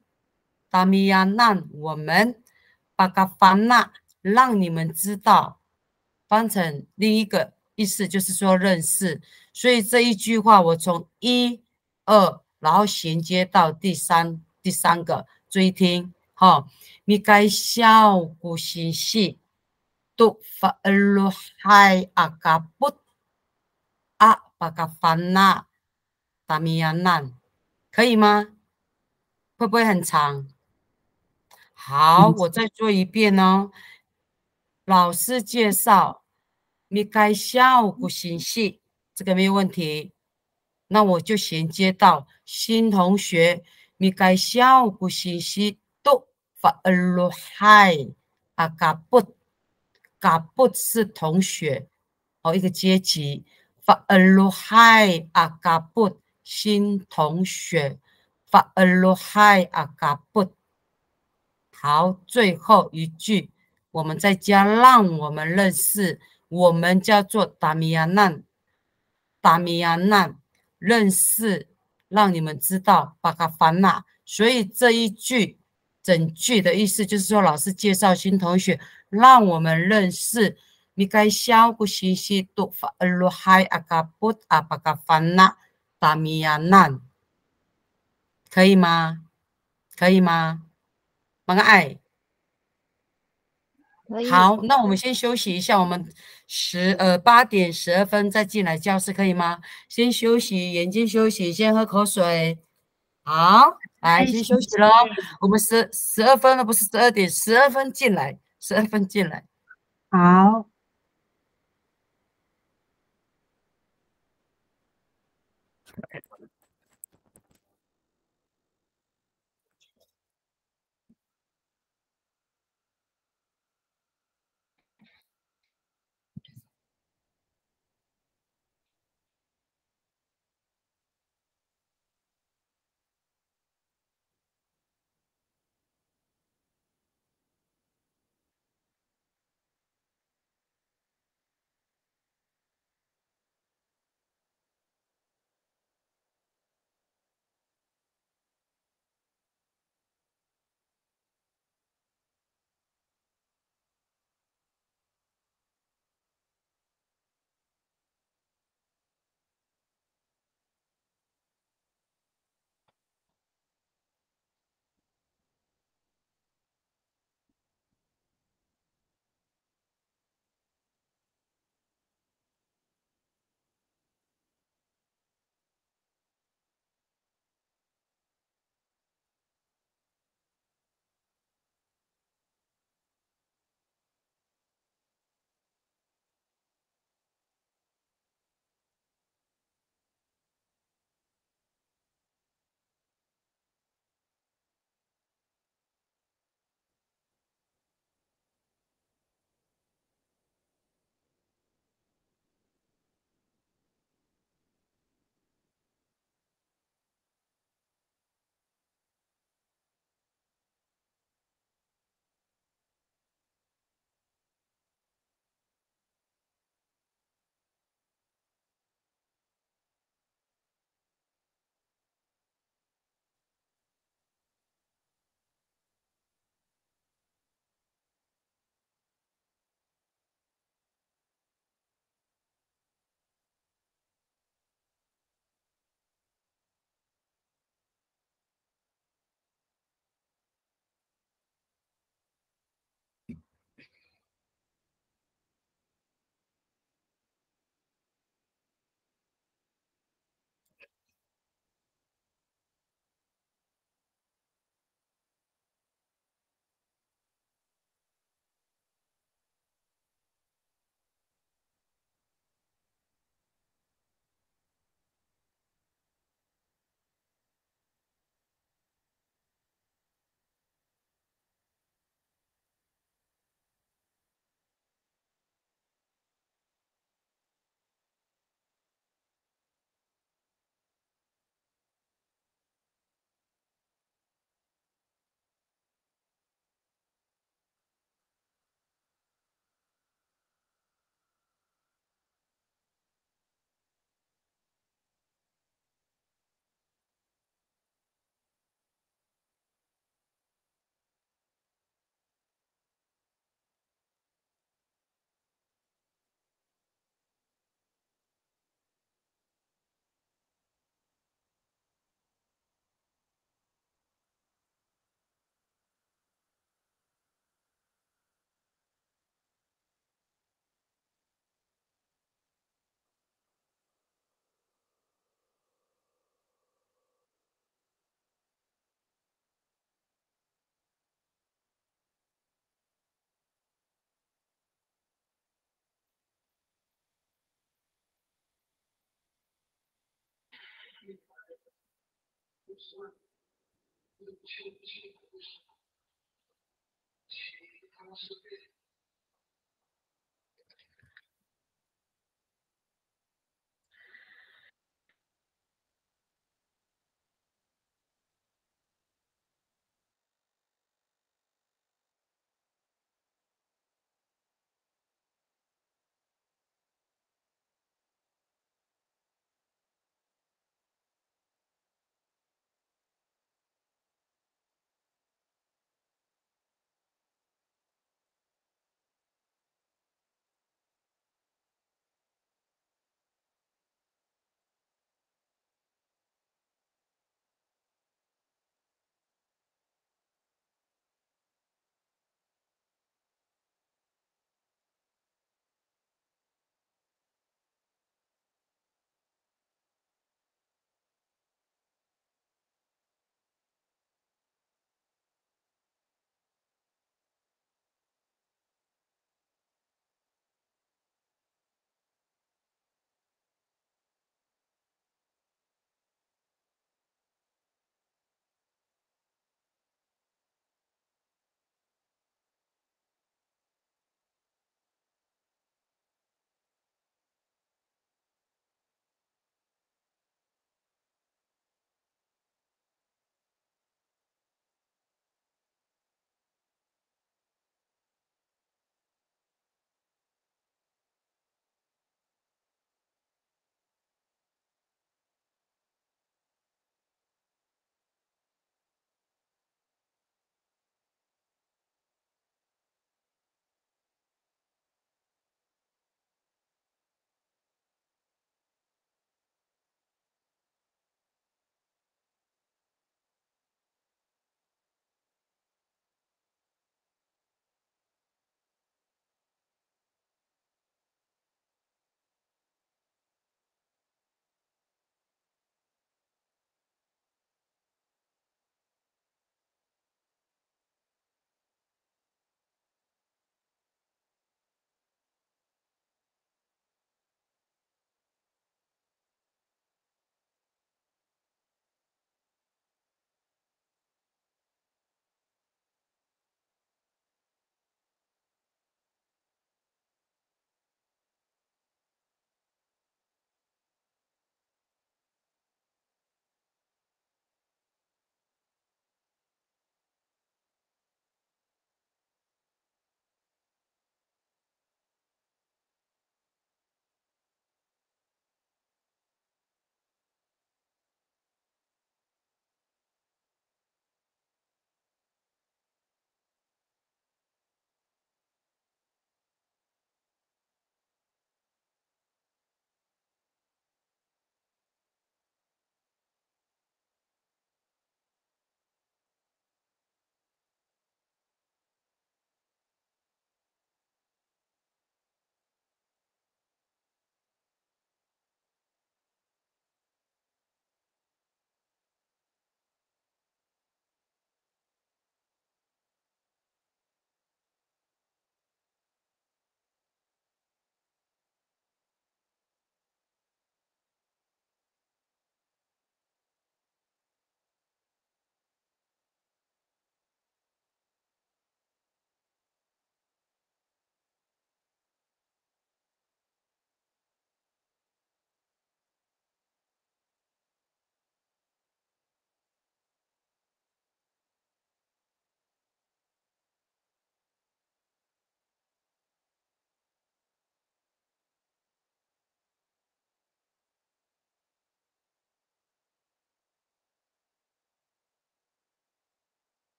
巴嘎凡纳，让你们知道。翻成另一个意思就是说认识。所以这一句话，我从1、2，然后衔接到第三个，注意听。你该笑古形系，读法鲁海阿嘎布巴嘎凡纳达米亚难，可以吗？会不会很长？好，我再做一遍哦。老师介绍，你该笑古形系，这个没有问题。那我就衔接到新同学，你该笑古形系读法鲁海阿嘎布，嘎布是同学，一个阶级。法鲁海阿嘎布，新同学，法鲁海阿嘎布。 好，最后一句，我们再加让我们认识，我们叫做达米亚难，达米亚难，认识，让你们知道巴卡凡纳。所以这一句整句的意思就是说，老师介绍新同学，让我们认识。你该小不西西都法罗海阿卡布阿巴卡凡纳达米亚难，可以吗？可以吗？马个爱。 可以， 好，那我们先休息一下，我们8点12分再进来教室，可以吗？先休息，眼睛休息，先喝口水。好，来先休息喽。我们十二分了，不是12点，12分进来，12分进来。 好。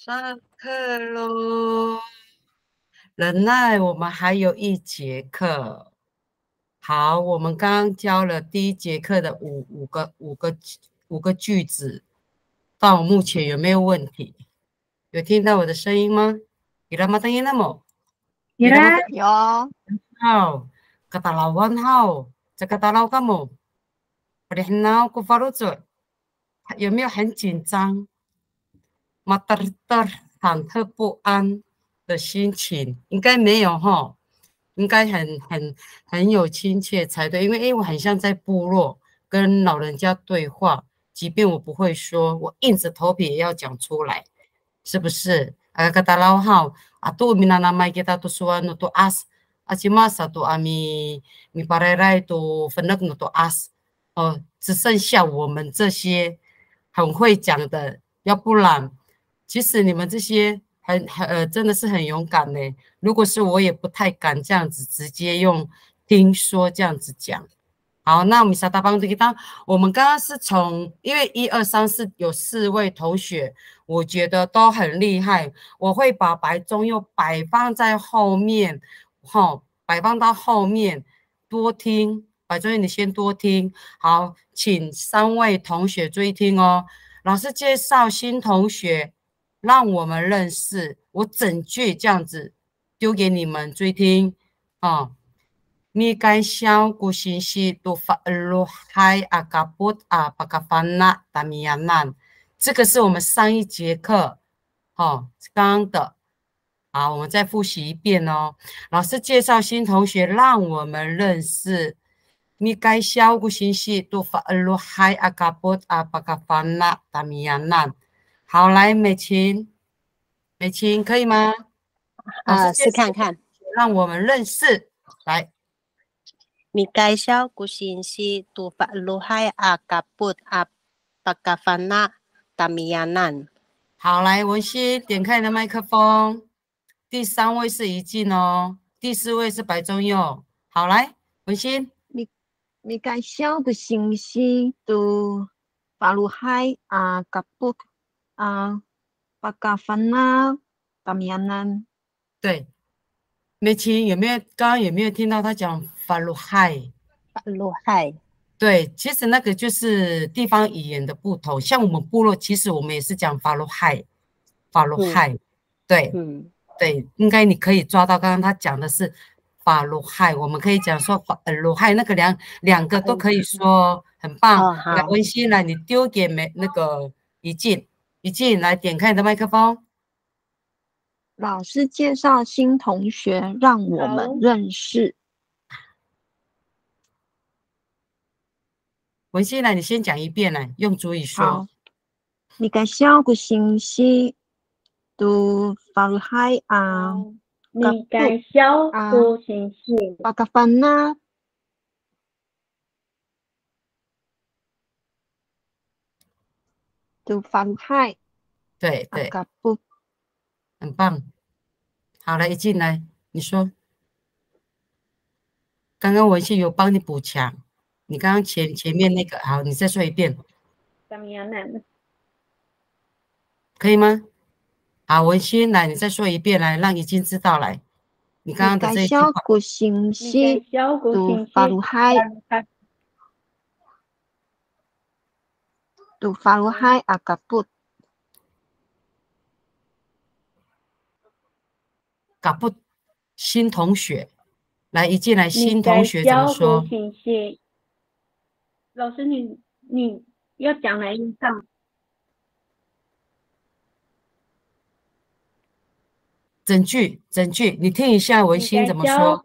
上课喽！忍耐，我们还有一节课。好，我们刚刚教了第一节课的五个句子，到目前有没有问题？有听到我的声音吗？Ira matangin na mo? Ira, 有， 好，katalawan hao，这katalaw ka mo。Perihnaw ko farutso，有没有很紧张？Mater 忐忑不安的心情，应该没有哈，应该很有亲切才对，因为我很像在部落跟老人家对话，即便我不会说，我硬着头皮也要讲出来，是不是？kata lau hau, atu minanamai kita tu suanu tu as, acimasa tu mi parerai tu fenek no tu as，哦，只剩下我们这些很会讲的，要不然。其实你们这些真的是很勇敢呢。如果是我，也不太敢这样子直接用听说这样子讲。好，那我们小大帮这个当，我们刚刚是从，因为1、2、3、4有4位同学，我觉得都很厉害。我会把白中佑摆放在后面，摆放到后面，多听。白中佑，你先多听。好，请3位同学注意听哦。老师介绍新同学。让我们认识，我整句这样子丢给你们注意听哦。Mi kai xiao ku xin xi tu fa lu hai akaput a pakafana tamianan，这个是我们上一节课刚刚的。好，我们再复习一遍哦。老师介绍新同学，让我们认识。Mi kai xiao ku xin xi tu fa lu hai akaput a pakafana tamianan。好，来，美琴，美琴可以吗？ 试看看， 让我们认识。来， 米盖肖古信息杜法鲁海阿卡布阿巴卡凡纳达米亚南。 好，来，文心，点开你的麦克风。第3位是怡静哦，第4位是白中佑。好，来，文心。 米盖肖古信息杜法鲁海阿卡布。巴嘎凡纳达米亚南。 对，美琴刚刚有没有听到他讲法鲁海？ 法鲁海。 对，其实那个就是地方语言的不同。像我们部落，其实我们也是讲法鲁海，法鲁海。对，对，应该你可以抓到。刚刚他讲的是法鲁海，我们可以讲说法鲁海，那个两个都可以说，很棒。来，文心来，你丢给那个怡静。怡静，来点开你的麦克风。 老师介绍新同学，让我们认识。 文心来，你先讲一遍来，用主语说。 好，你该小个信息都法鲁海啊， 你该小个信息， 巴嘎凡纳。都法鲁海。 对对，很棒。好了，一进来，你说。刚刚文心有帮你补强，你刚刚前面那个，好，你再说一遍。可以吗？好，文心来，你再说一遍来，让怡静知道来。你刚刚的这一句话。 个信息都法鲁海。都法鲁海阿卡布。 嘎布，新同学，来一进来，新同学怎么说？ 老师，你要讲哪一项？ 整句，你听一下文心怎么说。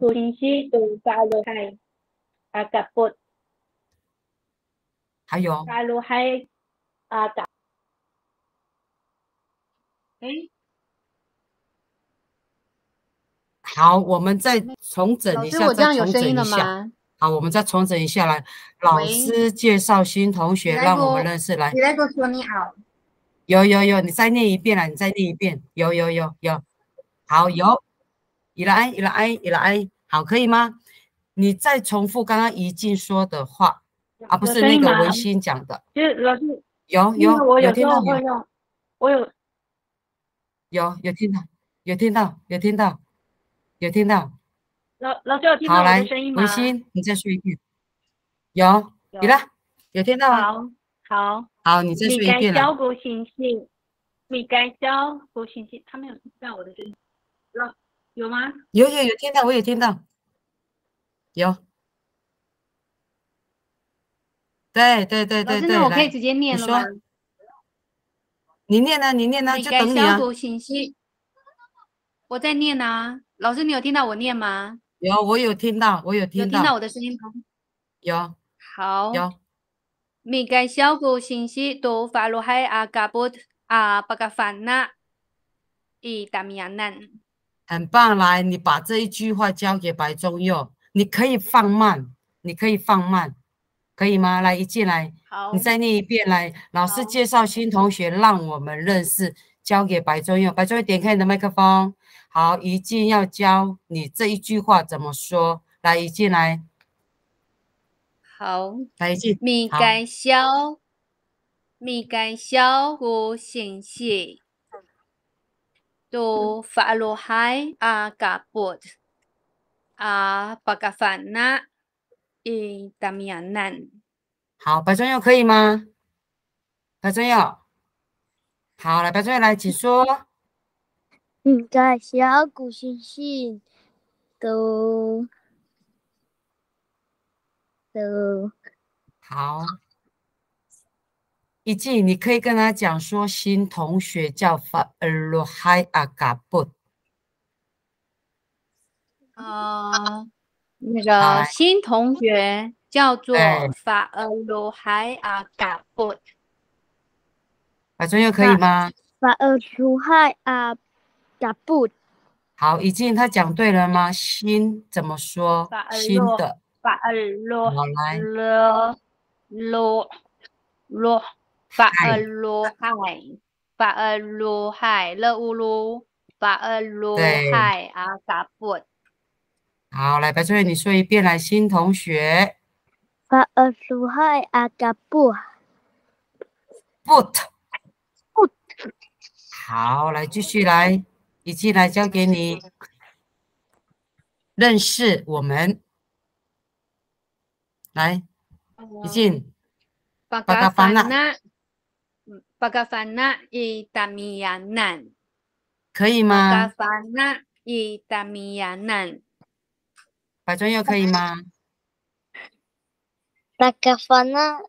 还有。好，我们再重整一下，再重整一下。好，我们再重整一下来。老师介绍新同学，让我们认识来。 你来给我说你好。 有，你再念一遍了，你再念一遍。有。好，有。伊拉安，好，可以吗？你再重复刚刚怡静说的话，不是那个文心讲的。 就是老师。 有听到有。 我有。 有听到，有听到，有听到，有听到。 老师有听到好， 我的来， 声音吗？ 维新，你再说一遍。有， 有你啦，有听到啊？ 好， 好，你再你说一遍了。 该交过信息，你该交过信息，他没有听到我的声音，有吗？ 有听到，我也听到。有。对， 老师，那我可以来， 直接念你了吗？ 说，你念啊， 你就该消等你啊。 毒信息，我在念啊。老师，你有听到我念吗？ 有，我有听到，我有有听到。 听到我的声音吗？ 有， 好， 有， 你该消毒信息都发落喺阿甲布阿巴加凡那伊达米亚南。 很棒。来，你把这一句话交给白中佑，你可以放慢，你可以放慢，可以吗？来，一进来， 好， 你再念一遍。来，老师介绍新同学，让我们认识，交给白中佑。白中佑，点开你的麦克风。好，一进要教你这一句话怎么说。来，一进来， 好， 来一进，好。 你该消毒信息都发落喺阿甲布阿巴加凡那伊达米亚南。 好，白中佑可以吗？白中佑，好，来，白中佑来，请说。 你该小股星星都好，一季，你可以跟他讲说，新同学叫法尔罗海阿嘎布。 那好，来， 个新同学叫做对， 法尔罗海阿嘎布。 白中佑可以吗？ 法尔苏海阿嘎布好，一季他讲对了吗？新怎么说？ 法尔新的， 法尔罗好，来， 罗罗罗法尔海， 罗海法尔罗海勒乌鲁法尔罗对， 海阿嘎布。 好，来，白中佑你说一遍，来，新同学法尔苏海阿嘎布 ，boot。好，来，继续来，一季来交给你，认识我们，来，一季， 巴巴嘎凡嘎凡纳， 巴嘎凡纳伊达米亚南。 可以巴嘎吗？ 凡纳伊达米亚南。 白中佑可以吗？ 巴嘎法纳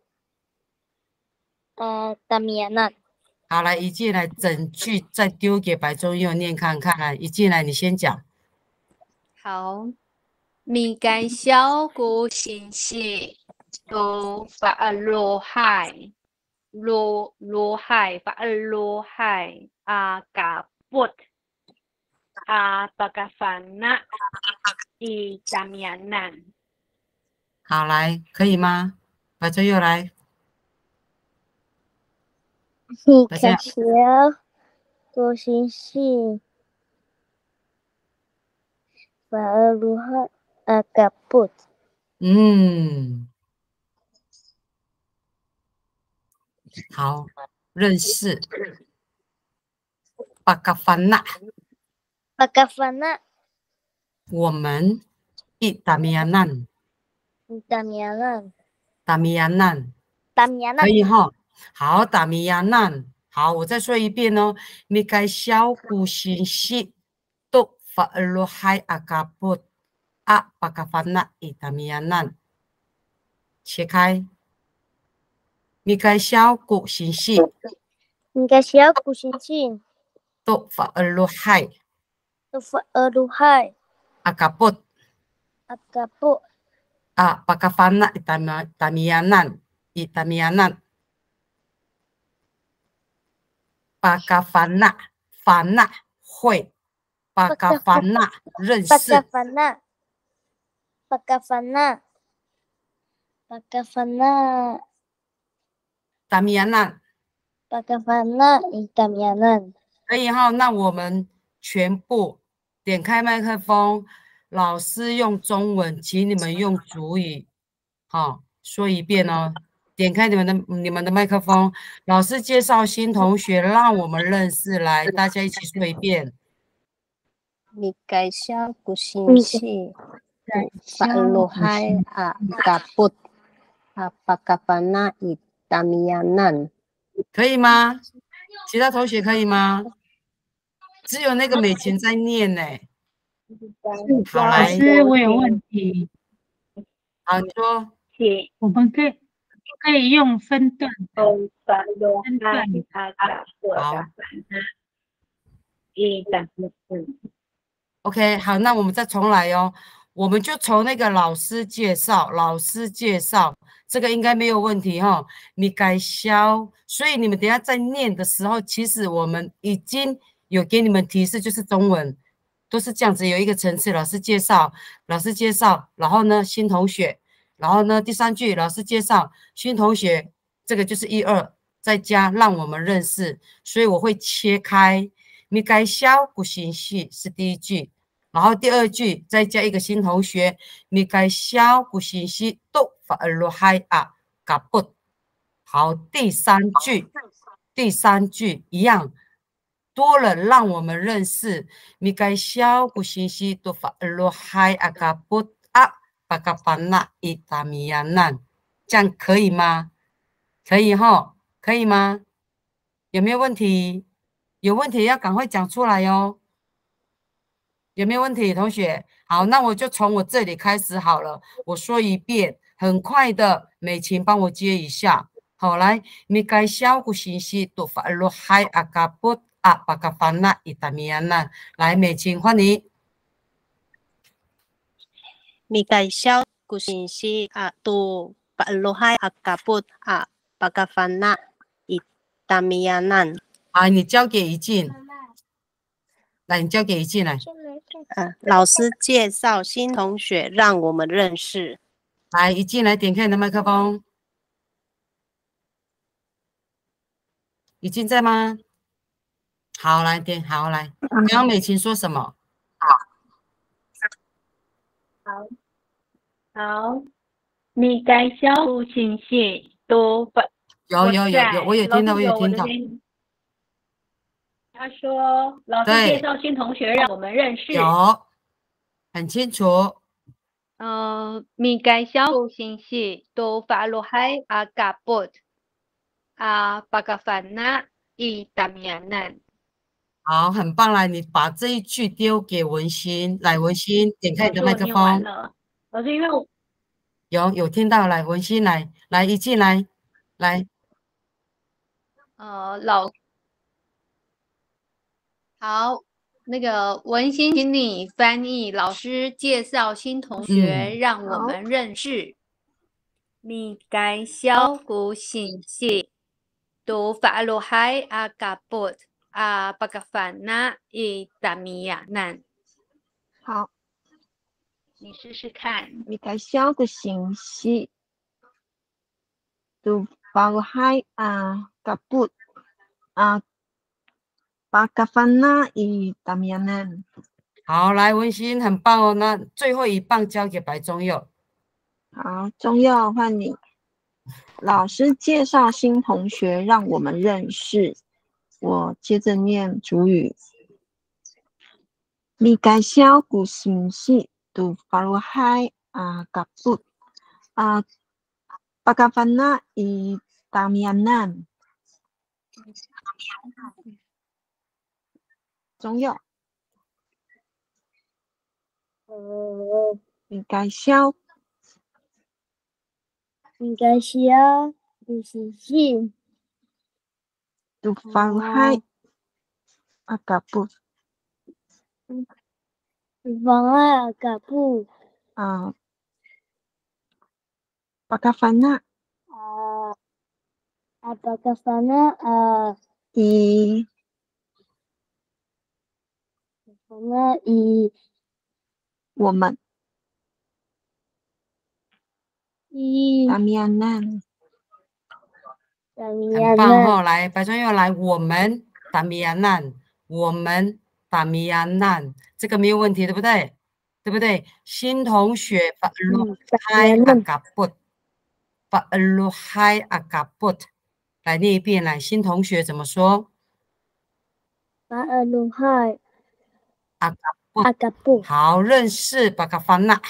达米亚纳好，来，一进来整句再丢给白中佑念看看。来，一进来你先讲。 好，你该小股信息都法尔罗海罗海法尔罗海阿嘎布阿巴嘎凡纳伊达米亚南。 好，来，可以吗？白中佑来， 你大家该小股星星法尔苏海阿嘎布好，认识巴嘎凡纳， 巴嘎法纳我们一达米亚难， 达米亚纳达米亚难， 达米亚纳可以哈。好，达米亚难。好，我再说一遍哦。你该小股信息都法尔罗海阿嘎布阿巴嘎凡纳一达米亚难，切开。你该小股信息你该小股星星都法尔罗海都法尔苏海阿嘎布阿嘎布啊，巴嘎凡纳达米亚难，伊达米亚难，巴嘎凡纳凡纳会，巴嘎凡纳认巴嘎识， 法纳巴嘎法纳巴嘎法纳达米亚难， 巴嘎法纳伊达米亚纳可以哈。那我们全部点开麦克风，老师用中文，请你们用主语，好，说一遍哦。 点开你们的麦克风，老师介绍新同学，让我们认识，来，大家一起说一遍。 Mi kaisya Mi kusinsi Kaisya paaluhay a kaput a pakapana itamianan。 可以吗？其他同学可以吗？只有那个美琴在念呢。好， 老来， 师，我有问题， 好，你说。 我们可以用分段的，分段好。OK， 好，那我们再重来哦。我们就从那个老师介绍，这个应该没有问题哈。你改消，所以你们等一下在念的时候，其实我们已经有给你们提示，就是中文都是这样子，有一个层次，老师介绍，然后呢新同学，然后呢第3句老师介绍新同学，这个就是1、2，再加让我们认识，所以我会切开。你该消不信息是第1句，然后第2句再加一个新同学，你该消不信息都发罗海啊嘎不。好，第三句一样多了，让我们认识你该消不信息都发罗海啊嘎不啊巴嘎巴那伊达米亚难，这样可以吗？可以哈，可以吗？有没有问题？有问题要赶快讲出来哟。有没有问题，同学？好，那我就从我这里开始好了。我说一遍，很快的，美琴帮我接一下。好，来，米该小古信息都发落海阿嘎布阿巴嘎法那伊达米亚那。来，美琴换你。 Mi kaisya kusinsi tu paaluhay a kaput a pakapana itamianan。 好，你交给怡静。来，你交给怡静来。 老师介绍新同学，让我们认识。 来，怡静来点开你的麦克风。怡静在吗？好，来点，好来。刚刚美琴说什么？ 好，你该小组信息都不。 有，我有听到，我有听到。 他说：“老师介绍新同学，让我们认识。” 有，很清楚。 mi kaisya kusinsi tu paaluhay a kaput a pakapana itamianan。 好，很棒啦！你把这一句丢给文心，来，文心点开你的麦克风。 老师，因为我有听到，来，文心来，一进来，来。 好，那个文心，请你翻译老师介绍新同学，让我们认识。mi kaisya kusinsi tu paaluhay a kaput a pakapana itamianan。 好， 你试试看。 你该小个信息都包海啊，甲不啊，巴嘎凡那伊达米亚南。 好，来文心很棒哦。那最后一棒交给白中佑。 好，中佑换你。老师介绍新同学，让我们认识。我接着念主语。你该小个信息都包海啊，甲不啊，巴嘎凡那伊达米亚南。中佑。你该小不信息都包海啊，甲不妨碍嘎布啊，巴嘎凡那巴嘎法那伊我们达米亚南。 很棒哦！来，白中佑来，我们达米亚难，这个没有问题，对不对？新同学发罗海阿嘎布。 法鲁海阿嘎布，来念一遍，来，新同学怎么说？ 巴尔鲁海阿嘎布。 阿嘎布好，认识巴嘎凡纳。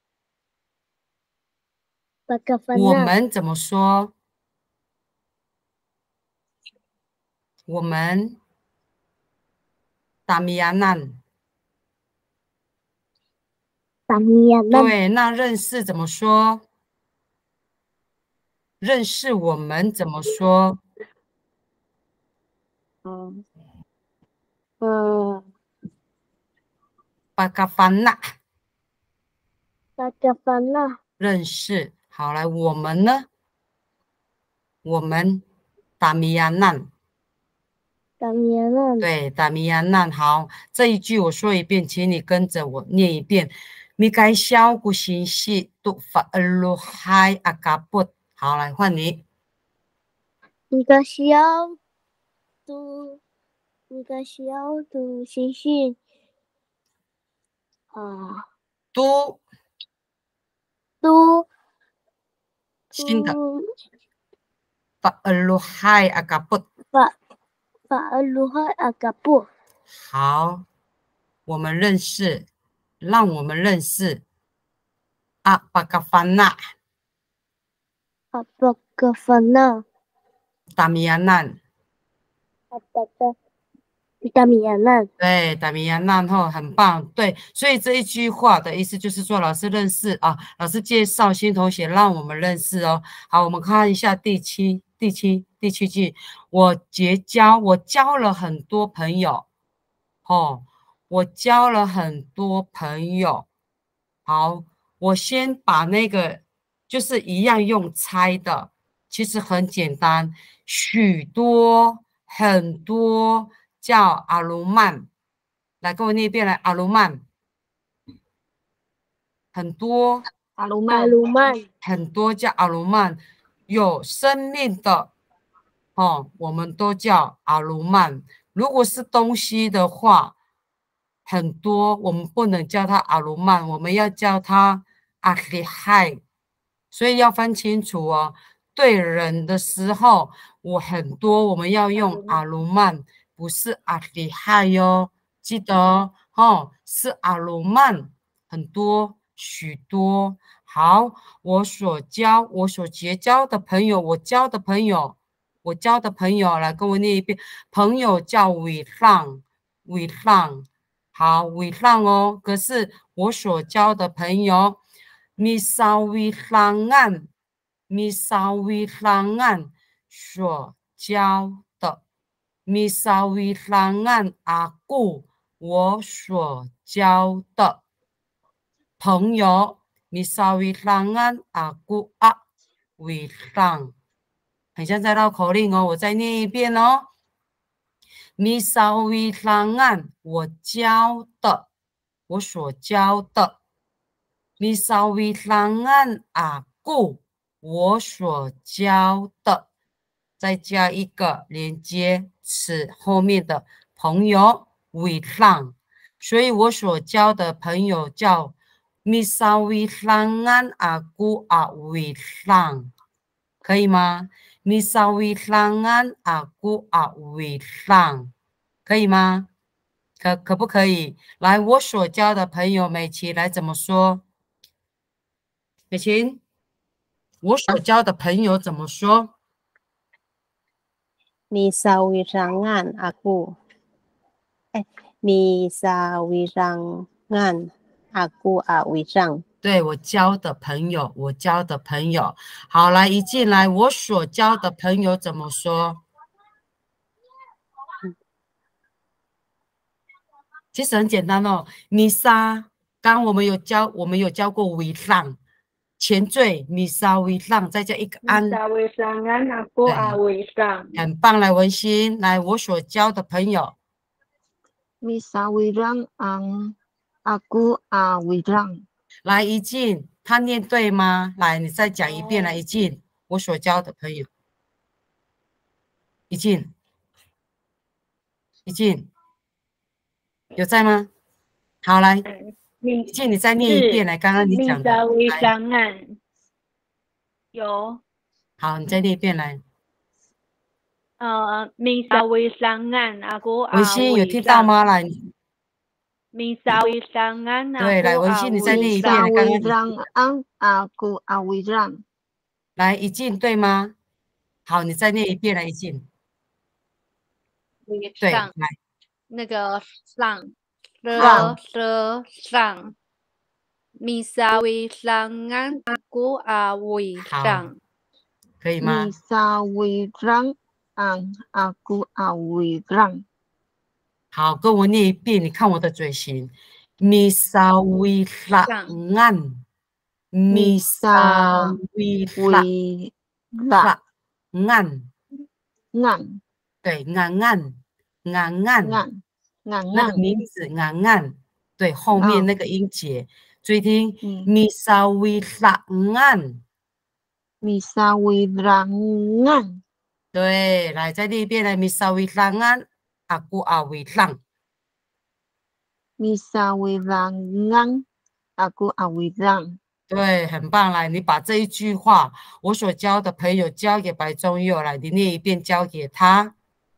巴嘎凡我纳们怎么说？我们达米亚难。 达米亚曼对，那认识怎么说？认识我们怎么说？ 嗯巴嘎凡纳。 巴嘎凡纳认识。好，来，我们呢？我们达米亚难。 达米亚曼对，达米亚难。好，这一句我说一遍，请你跟着我念一遍。米该小古信息都法鲁海阿嘎布。好，来换你。 你个小度，你个小度星星啊， 都都新的都法鲁海阿嘎布。 法尔鲁海阿嘎布好，我们认识，让我们认识阿巴嘎凡纳阿巴嘎凡纳达米亚难。 阿巴嘎达米亚曼对，达米亚难后很棒。对，所以这一句话的意思就是说，老师认识啊，老师介绍新同学，让我们认识哦。好，我们看一下第七句，我交了很多朋友。哦，我交了很多朋友。好，我先把那个就是一样用猜的，其实很简单，许多很多叫阿鲁曼，来跟我念一遍来，阿鲁曼，很多阿阿鲁曼， 鲁曼很多叫阿鲁曼，有生命的哦，我们都叫阿鲁曼。如果是东西的话，很多我们不能叫它阿鲁曼，我们要叫它阿里海，所以要分清楚哦。对人的时候，我很多我们要用阿鲁曼，不是阿里海哟，记得哦，是阿鲁曼，很多许多。好，我所结交的朋友，我交的朋友，来跟我念一遍，朋友叫伟浪。好，伟浪哦。可是我所交的朋友，米沙伟浪案，所交的，米沙伟浪案阿故，我所交的朋友，米沙伟浪案阿故阿伟浪，很像在绕口令哦，我再念一遍哦。米沙维浪案，我所教的。米沙维浪案阿故，我所教的。再加一个连接词后面的朋友维浪，所以我所教的朋友叫米沙维浪案阿故阿维浪，可以吗？米沙维浪案阿故阿维浪，可以吗？可不可以？来，我所交的朋友美琪来怎么说？美琴，我所交的朋友怎么说？ มีสวิรังงานอากูมีสวิรังงานอากูอาวิรัง对，我交的朋友，好，来一进来，我所交的朋友怎么说？其实很简单哦，米莎，刚我们有教过微浪，前缀米莎微浪，再加一个安， 米莎微上安阿姑阿微上， 很棒，来文心，来我所交的朋友， 米沙维让昂阿古阿维让， 来一进，他念对吗？来，你再讲一遍，来一进，我所交的朋友，一进，有在吗？好，来，一进，你再念一遍，来，刚刚你讲的， 米莎微上安有好，你再念一遍来。 misawisangan aku 文心有听到吗？来， misawisangan 对，来， aku 文心你再念一遍。刚 Misawi 刚你 rang aku awi rang. 来一进对吗？好，你再念一遍来一进。对， 上来， 那个上上上misawisangan aku awi 好， rang 可以吗？ Misawi rang aku awi rang. 好，跟我念一遍，你看我的嘴型。misawisangan Misawi misawisangan ngang 对，ngan 那个 ngang 名字 ngan 对，后面那个音节，注意听 misawisangan Misawi rangan. 对，来再念一遍来 misawisangan aku awi rang Misawi rangan aku awi rang. 对，很棒，来，你把这一句话，我所教的朋友交给白中佑，来，你念一遍，交给他。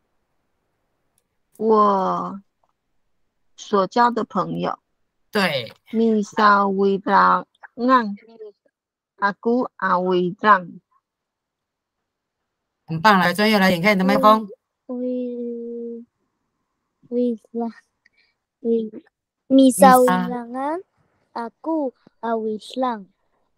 我所交的朋友。 对， Misawi rangan aku awi rang. 很棒，来，中佑来点开你的麦克风。 misawilangan aku awislang.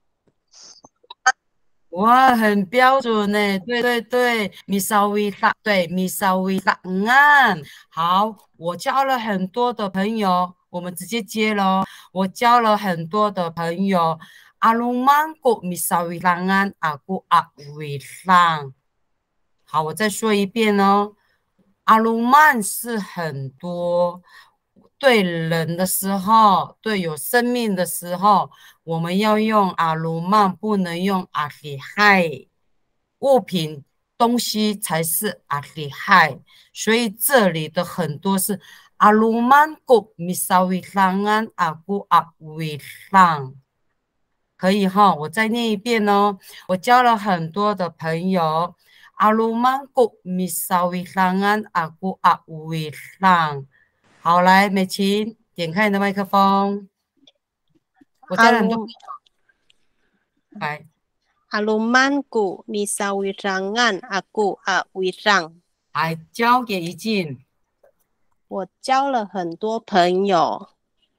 哇，很标准呢，对对对，misawisangan，对 misawisangan。好，我交了很多的朋友，我们直接接咯。我交了很多的朋友，alumanku misawisangan aku awi rang。好，我再说一遍哦，阿鲁曼是很多，对人的时候，对有生命的时候，我们要用阿鲁曼，不能用阿里害。物品东西才是阿里害，所以这里的很多是阿鲁曼古米萨维桑安阿古阿维桑。可以哈，我再念一遍哦。我交了很多的朋友。alumanku misawisangan aku awi rang。好，来，美琴，点开你的麦克风。我交了很多朋友。来 Alumanku misawisangan aku awi rang。 来，交给一静。 我交了很多朋友。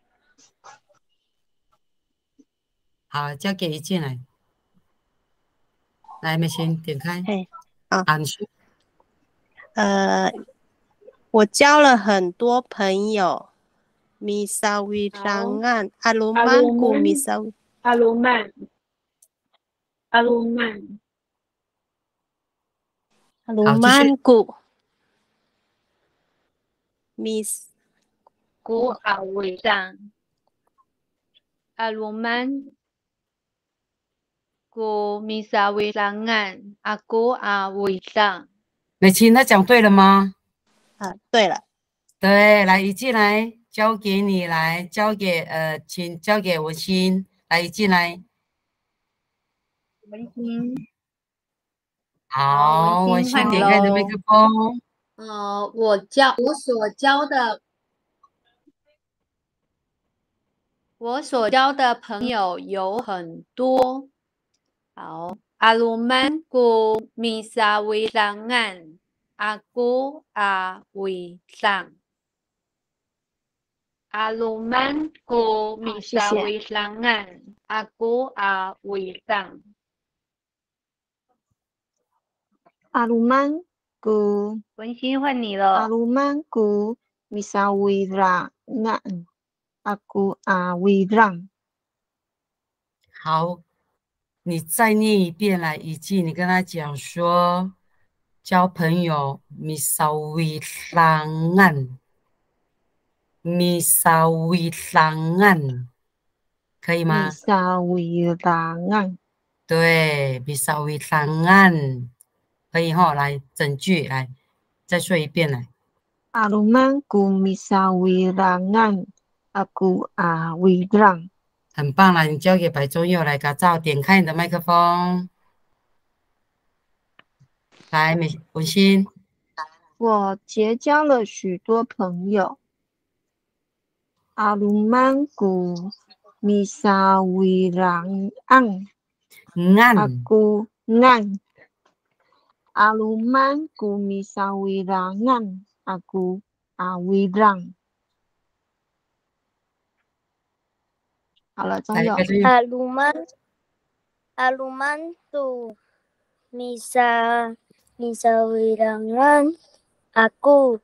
好，交给一静来。来，美琴，点开。 嘿， 你说。 我交了很多朋友。misawisangan alumanku misawi alumanku mis ku awi rang aluman ku misawisangan aku awi rang。 美琴，他讲对了吗？ 对了。 对，来一进来，交给你来，交给请交给文心，来一进来。 文心， 好，文心点开你的麦克风。 我所交的朋友有很多。好，alumanku misawisangan aku awi rang。alumanku misawisangan aku awi rang。 alumanku 文心换你了。 alumanku misawisangan aku awi rang。 好，你再念一遍来，以及你跟他讲说，交朋友misawisangan，可以吗？ misawisangan。 对，misawisangan，可以哈，来整句来，再说一遍来。 alumanku misawisangan aku awi rang。 很棒了，你交给白中佑来改造，点开你的麦克风。 来，文心。 我结交了许多朋友。阿鲁曼古米萨维朗昂阿安， 古安阿鲁曼古米萨维朗昂阿古阿维朗。好了，总有来，白中佑。 aluman tu misa wilangan aku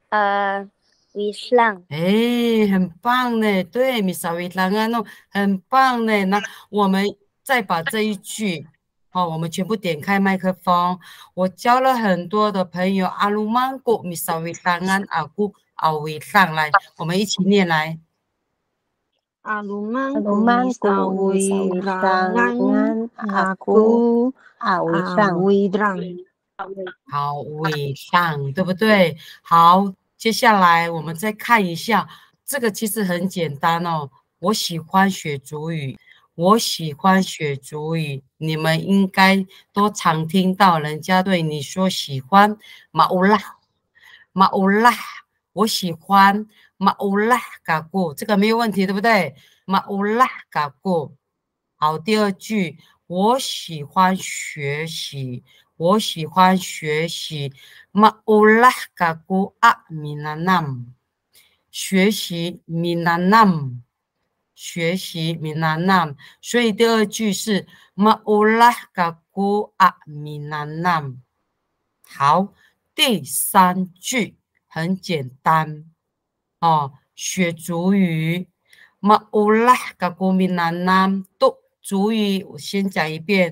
wislang。 哎，很棒呢，对，米萨维兰安诺，很棒呢。那我们再把这一句，我们全部点开麦克风。我交了很多的朋友，阿鲁曼古米萨维兰安阿古阿维上来，我们一起念来。 阿鲁曼阿鲁古曼古米萨米萨维维朗朗昂安阿阿古古阿维阿上。 维朗。 好，尾上，对不对？好，接下来我们再看一下，这个其实很简单哦。我喜欢学族语，我喜欢学族语，你们应该都常听到人家对你说喜欢，马乌拉，马乌拉，我喜欢马乌拉嘎古，这个没有问题，对不对？马乌拉嘎古。好，第二句，我喜欢学习。我喜欢学习 maulah kaku a minanam， 学习 minanam， 学习 minanam， 所以第二句是 maulah kaku a minanam。 好，第三句很简单哦，学族语 maulah kaku minanam 都族语，我先讲一遍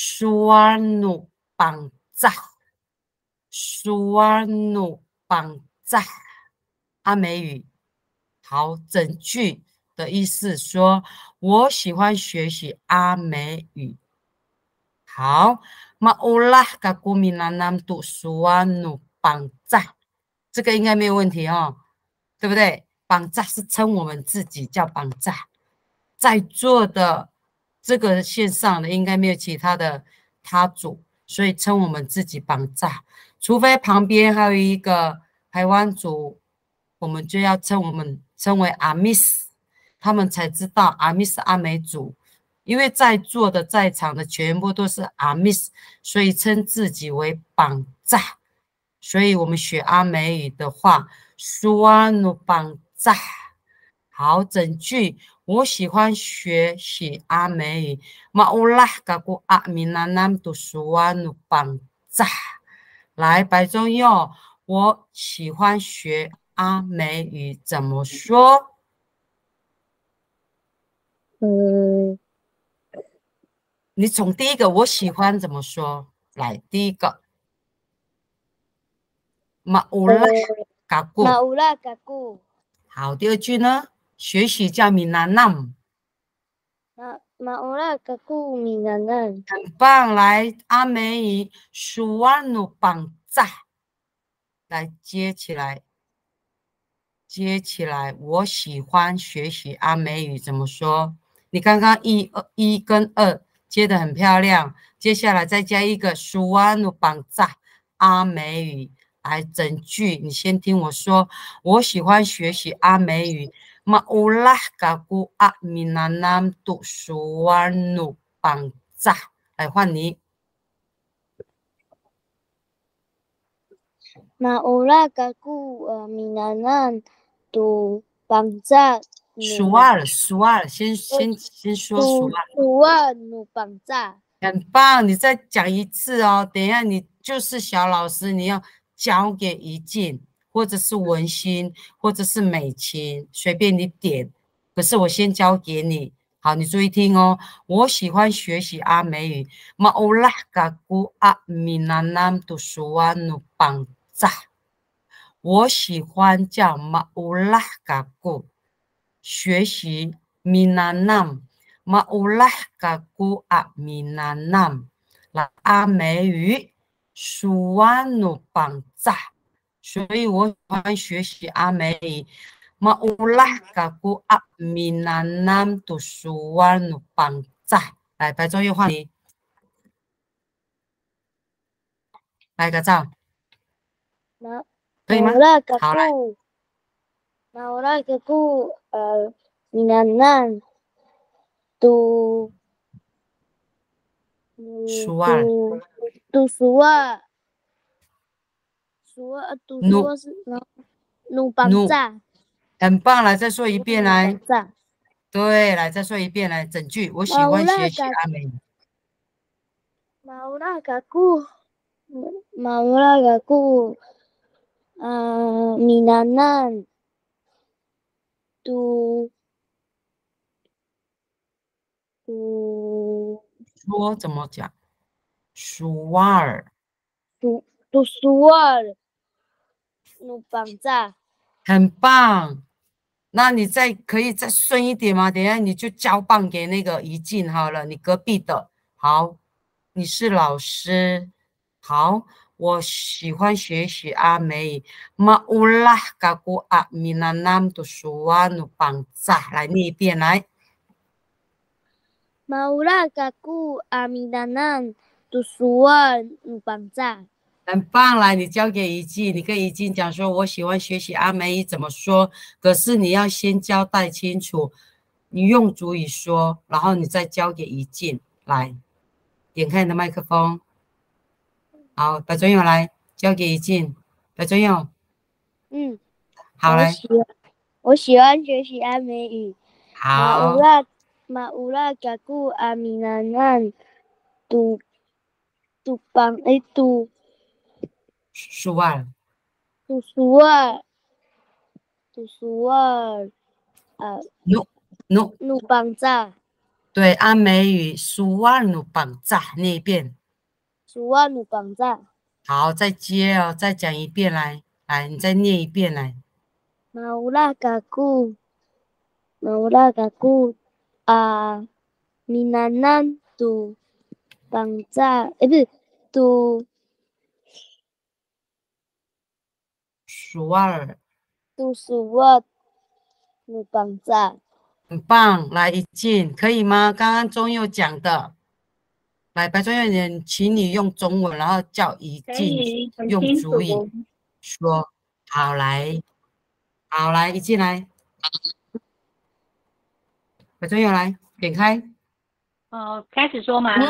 suanu绑扎，苏阿努绑扎，阿美语。好，整句的意思说，我喜欢学习阿美语。好，maulah kaku minanam tu suanu 绑扎，这个应该没有问题哦，对不对？绑扎是称我们自己叫绑扎，在座的这个线上的应该没有其他的他组。所以称我们自己绑扎，除非旁边还有一个台湾族，我们就要称我们称为阿密斯，他们才知道阿密斯阿美族，因为在座的在场的全部都是阿密斯，所以称自己为绑扎。所以我们学阿美语的话，苏阿努绑扎。好，整句我喜欢学习阿美语。maulah kaku a minanam tu suanu绑扎。来，白中佑，我喜欢学阿美语，怎么说？你从第一个我喜欢怎么说？来，第一个 maulah kaku。 maulah kaku。 好，第二句呢？学习叫 minanam。 maulah kaku minanam。 很棒，来阿美语 suanu 绑扎，来接起来，接起来。我喜欢学习阿美语，怎么说？你刚刚一跟二接得很漂亮，接下来再加一个 suanu 绑扎阿美语，来整句。你先听我说，我喜欢学习阿美语。maulah kaku a minanam tu suanu 绑扎。来换你。 maulah kaku minanam tu bangsa。 sual，先说 suanu bangsa。 很棒，你再讲一次哦。等一下你就是小老师，你要交给怡静，或者是文心，或者是美琴，随便你点。可是我先交给你，好，你注意听哦。我喜欢学习阿美语。maulah kaku a minanam tu suanu bangsa。 我喜欢叫 maulah kaku 学习 minanam。 maulah kaku a minanam 来阿美语 suanu bangsa。 所以我喜欢学习阿美语。maulah kaku a minanam tu suanu bangsa。 来，白中佑换你。 来个照， 马可以吗？ 马乌拉嘎好，来， 古，马乌拉嘎古，米南南，杜苏二， 杜苏瓦，杜苏努瓦是努邦努， 扎， 很棒，来再说一遍， 努来， 邦扎， 对，来再说一遍，来整句。我喜马乌欢学习拉嘎阿美语。 马乌拉嘎古，马乌拉嘎古，米南南，杜说怎么讲？苏瓦尔， 杜苏瓦，努邦扎。 很棒。那你可以再顺一点吗？等一下你就交棒给那个怡静好了，你隔壁的。好，你是老师。好，我喜欢学习阿美语。Maulah kaku aminanam tu suwa nu bangsa。来念一遍，来。 Maulah kaku aminanam tu suwa nu bangsa。 很棒，来，你交给怡静，你跟怡静讲说，我喜欢学习阿美语怎么说，可是你要先交代清楚，你用主语说，然后你再交给怡静。来，点开你的麦克风。好，白专勇来，交给怡静。白专勇，好来， 我喜欢学习阿美语。 好， Maulah kaku aminanam tu suwa suwa nu nu bangsa。 对，阿美语suwa nu bangsa念一遍。 suwa nu bangsa。 好，再接哦，再讲一遍来，来，你再念一遍来。 Maulah kaku aminanam tu bangsa，不是tu suwa。 tu suwa nu bangsa。 很棒，来怡静，可以吗？刚刚中佑讲的，来白中佑，请你用中文，然后叫怡可静以很用清主语楚。 说。好，来，好来，怡静来，白中佑来，点开。 开始说吗？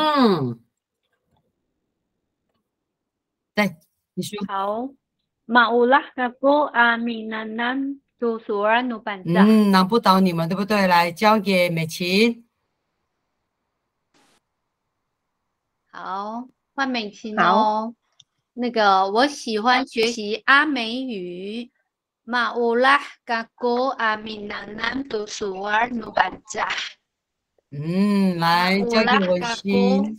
对，你说。 好，Maulah kaku aminanam tu suwa nu bangsa。 难不倒你们，对不对？来，交给美琴。 好，换美琴哦。那个，我喜欢学习阿美语。Maulah kaku aminanam tu suwa nu bangsa。 来，交给文心。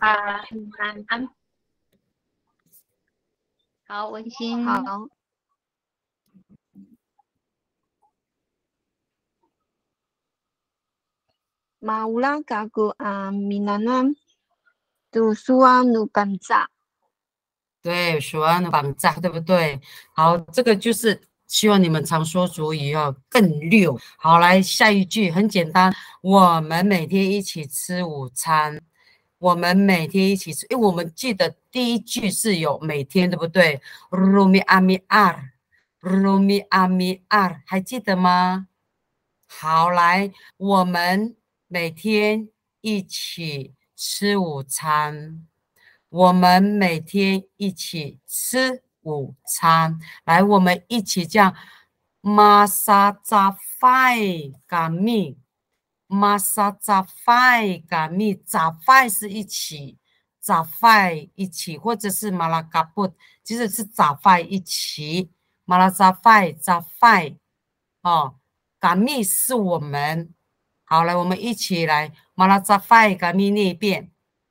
好，文心。 好。Maulah kaku aminanam tu suwa nu bangsa。 对，suwa nu bangsa，对不对？好，这个就是希望你们常说主语哦，更溜。好，来下一句很简单，我们每天一起吃午餐。我们每天一起吃，因为我们记得第一句是有每天，对不对 ？Rumi ami ar，Rumi ami ar，还记得吗？好，来，我们每天一起吃午餐。我们每天一起吃午餐。来，我们一起这样 ，masa capai kami。masa capai kami， capai 是一起 ，capai 一起，或者是马拉嘎布，其实是 capai 一起，马拉 capai 哦，kami 是我们。好，来，我们一起来马拉 capai kami 念一遍。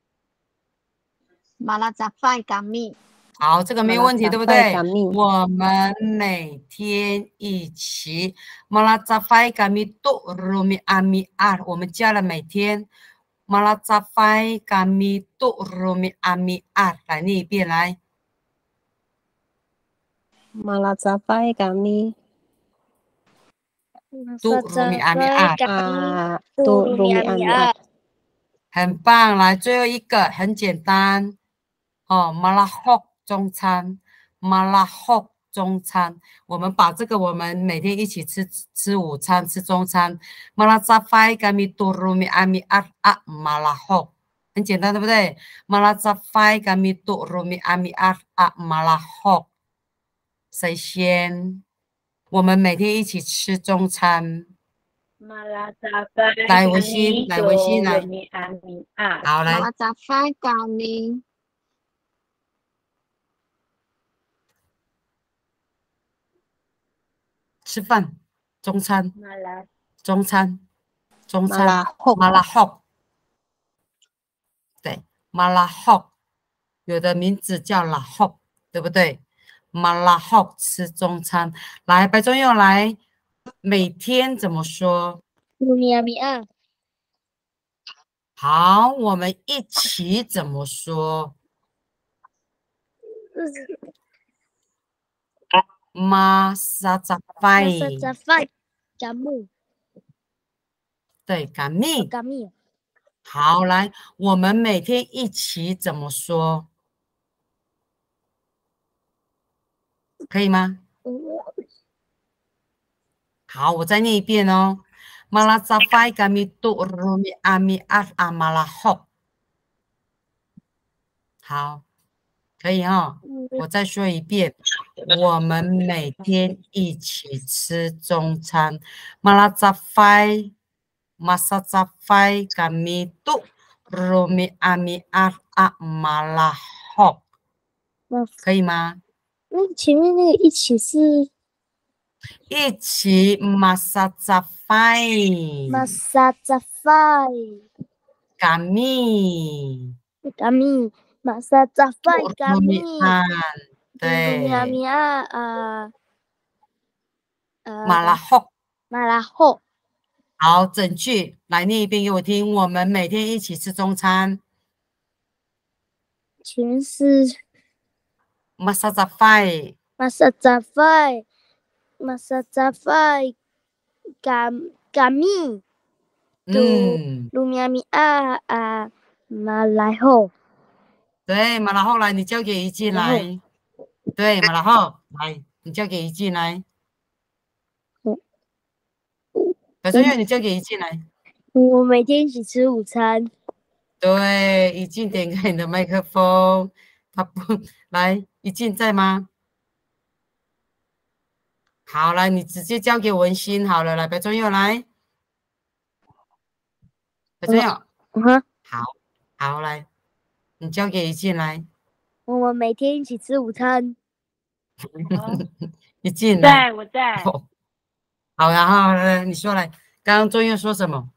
Mala capai kami。 好，这个没问题，对不对？我们每天一起。Mala capai kami tu rumi ami ar， 我们加了每天。Mala capai kami tu rumi ami ar， 来念一遍来。 Mala capai kami tu rumi ami ar， tu rumi ami ar。 很棒，来最后一个很简单。哦，Malahok 中餐，马拉后中餐。我们把这个我们每天一起吃午餐，吃中餐。马拉扎菲甘米多鲁米阿米阿阿马拉后，很简单，对不对？马拉扎菲甘米多鲁米阿米阿阿马拉后，谁先？我们每天一起吃中餐。来，文心，来，文心，来。好，来。 马拉扎菲甘米。 吃饭，中餐，中餐，中餐， 马拉后，对，马拉后，有的名字叫拉后，对不对？马拉后吃中餐，来，白中佑来，每天怎么说？ 鲁米阿米亚。 好，我们一起怎么说？马萨扎菲， 甘木， 对，甘蜜， 甘蜜。 好，来，我们每天一起怎么说？可以吗？好，我再念一遍哦。马拉扎菲甘蜜多鲁米阿米阿阿马拉后。好，可以哈。我再说一遍，我们每天一起吃中餐。马拉扎菲，马萨扎菲甘蜜多鲁米阿米阿阿马拉后，可以吗？ 那前面那个一起是一起马萨扎菲， 马萨扎菲， 甘蜜， 马萨扎菲甘蜜， 对， 鲁米亚马拉后， 马拉后。 好，整句来念一遍给我听。我们每天一起吃中餐。 全是马萨扎菲， 马萨扎菲，马萨扎菲甘蜜，鲁米亚米亚马来后。 对，马拉后来你交给怡静来。对，马拉后来你交给怡静来。白中佑，你交给怡静来。 我每天一起吃午餐。 对，怡静点开你的麦克风。他不来，怡静在吗？好了，你直接交给文心好了。来，白中佑来。白中佑，好，好来，你交给怡静来。 我们每天一起吃午餐。 怡静来， 我在。 好，然后呢？你说来，刚刚中佑说什么？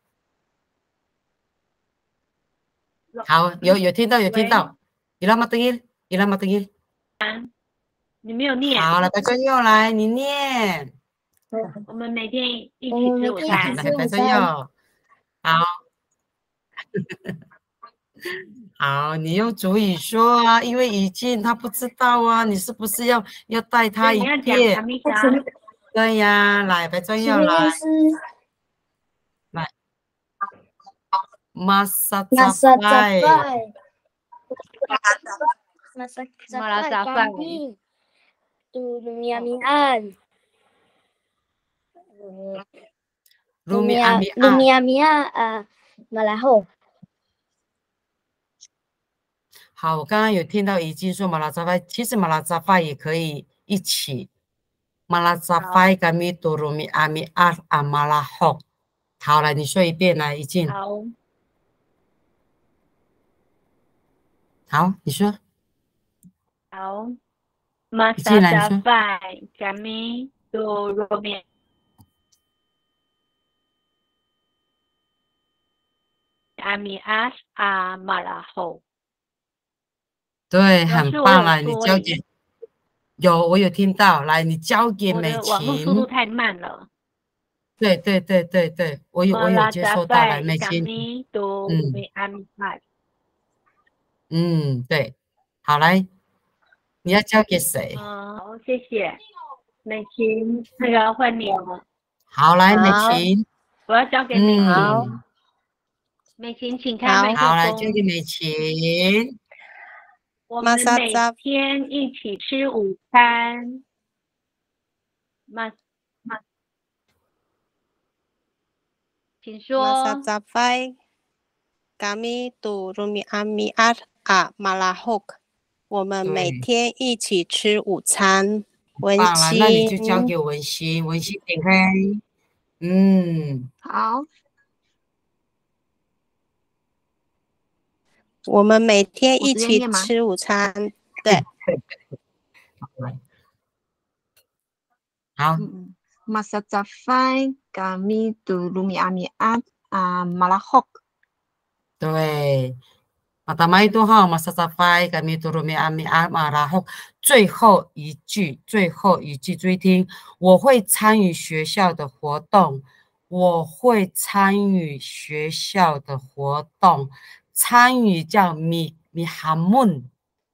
好，有听到，有听到。伊拉马登伊，伊拉马登伊。 你没有念。 好了，白中佑来，你念。 我们每天一起吃午餐。 来，白中佑，好。好，你用主语说啊，因为怡静他不知道啊，你是不是要带他一遍？对呀，来，白中佑来。来，马萨扎菲， 马拉扎菲，鲁米亚米安，鲁米亚米亚马来后。 好，我刚刚有听到怡静说马拉扎菲，其实马拉扎菲也可以一起。马拉扎菲甘米多鲁米阿米阿阿马拉后。好，来你说一遍来，怡静。好，你说。 好，马萨扎菲甘米多鲁米阿米阿阿马拉后。 对，很棒了，你交给我有听到，来，你交给美琴。 网络速度太慢了。 对，我有接收到，来，美琴。对，好来，你要交给谁？ 好，谢谢，美琴，那个换你了。 好，来，美琴， 我要交给美琴。美琴，请开麦克风。 好，来，交给美琴。 我们每天一起吃午餐。请说。 Masa capai kami turun amiat malahok。我们每天一起吃午餐。文棒了，那你就交心， 给文心，文心点开。 好， 我们每天我一起直接念吗？ 吃午餐。对， 好， Masa capai kami turun amiat malahok。 对。Pertama itu ha masa sampai kami turun mi'at 然后最后一句，注意听，我会参与学校的活动，我会参与学校的活动，参与叫mihamun，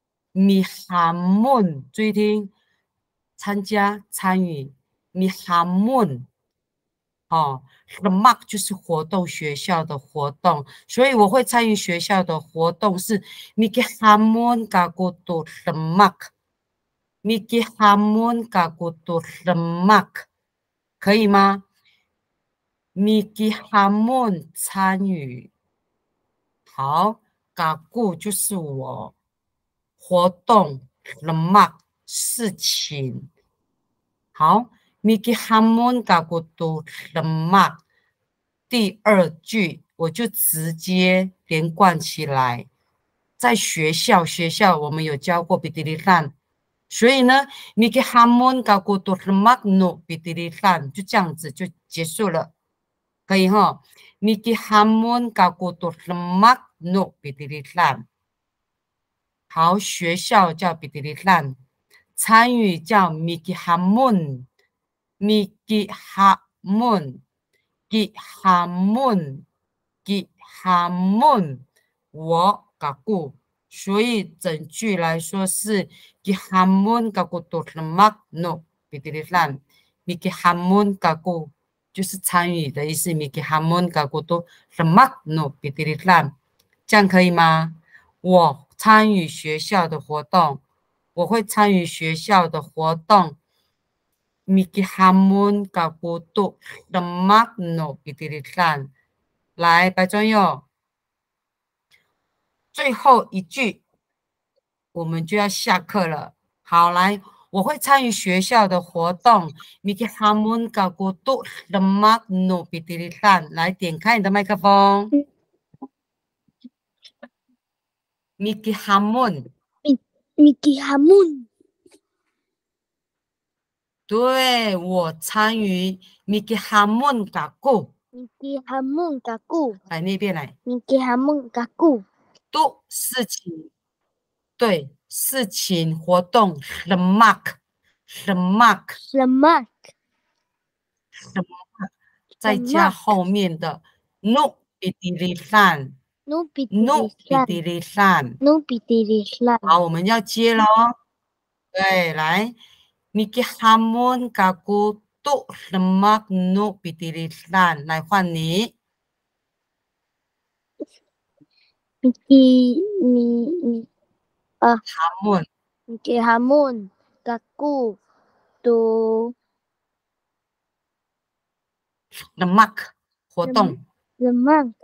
注意听，参加参与mihamun。哦 t h e mark 就是活动，学校的活动，所以我会参与学校的活动是 Miki Hamun Kakutu the mark，Miki Hamun Kakutu the mark， 可以吗 ？Miki Hamun 参与，好，Kaku 就是我，活动 the mark 事情，好。Miki Hamun Kakutu the mark。第二句我就直接连贯起来，在学校我们有教过 bidilisan， 所以呢 Miki Hamun Kakutu Magno bidilisan 就这样子就结束了，可以哈 Miki Hamun Kakutu Magno bidilisan。好，学校叫 bidilisan， 参与叫 Miki Hamun。Miki Hamun，我gaku，所以整句来说是 Hamun gaku to lemak no bidilisan。Miki Hamun gaku 就是参与的意思。Miki Hamun gaku to lemak no bidilisan， 这样可以吗？我参与学校的活动，我会参与学校的活动。Miki Hamun Kakutu Lemak no bidilisan。来，白专佑，最后一句我们就要下课了。好，来，我会参与学校的活动。Miki Hamun Kakutu Lemak no bidilisan。来，点开你的麦克风。Miki Miki Hamun。 对，我参与 Miki Hamun Kaku。Miki Hamun Kaku。 来那边来。 Miki Hamun Kaku。 都事情，对，事情活动 lemak， 再加后面的 no bidilisan。好，我们要接咯。对，来 Miki Hamun Kaku tu lemak no bidilisan。来换你。 Miki Hamun Kaku tu lemak 活动。 lemak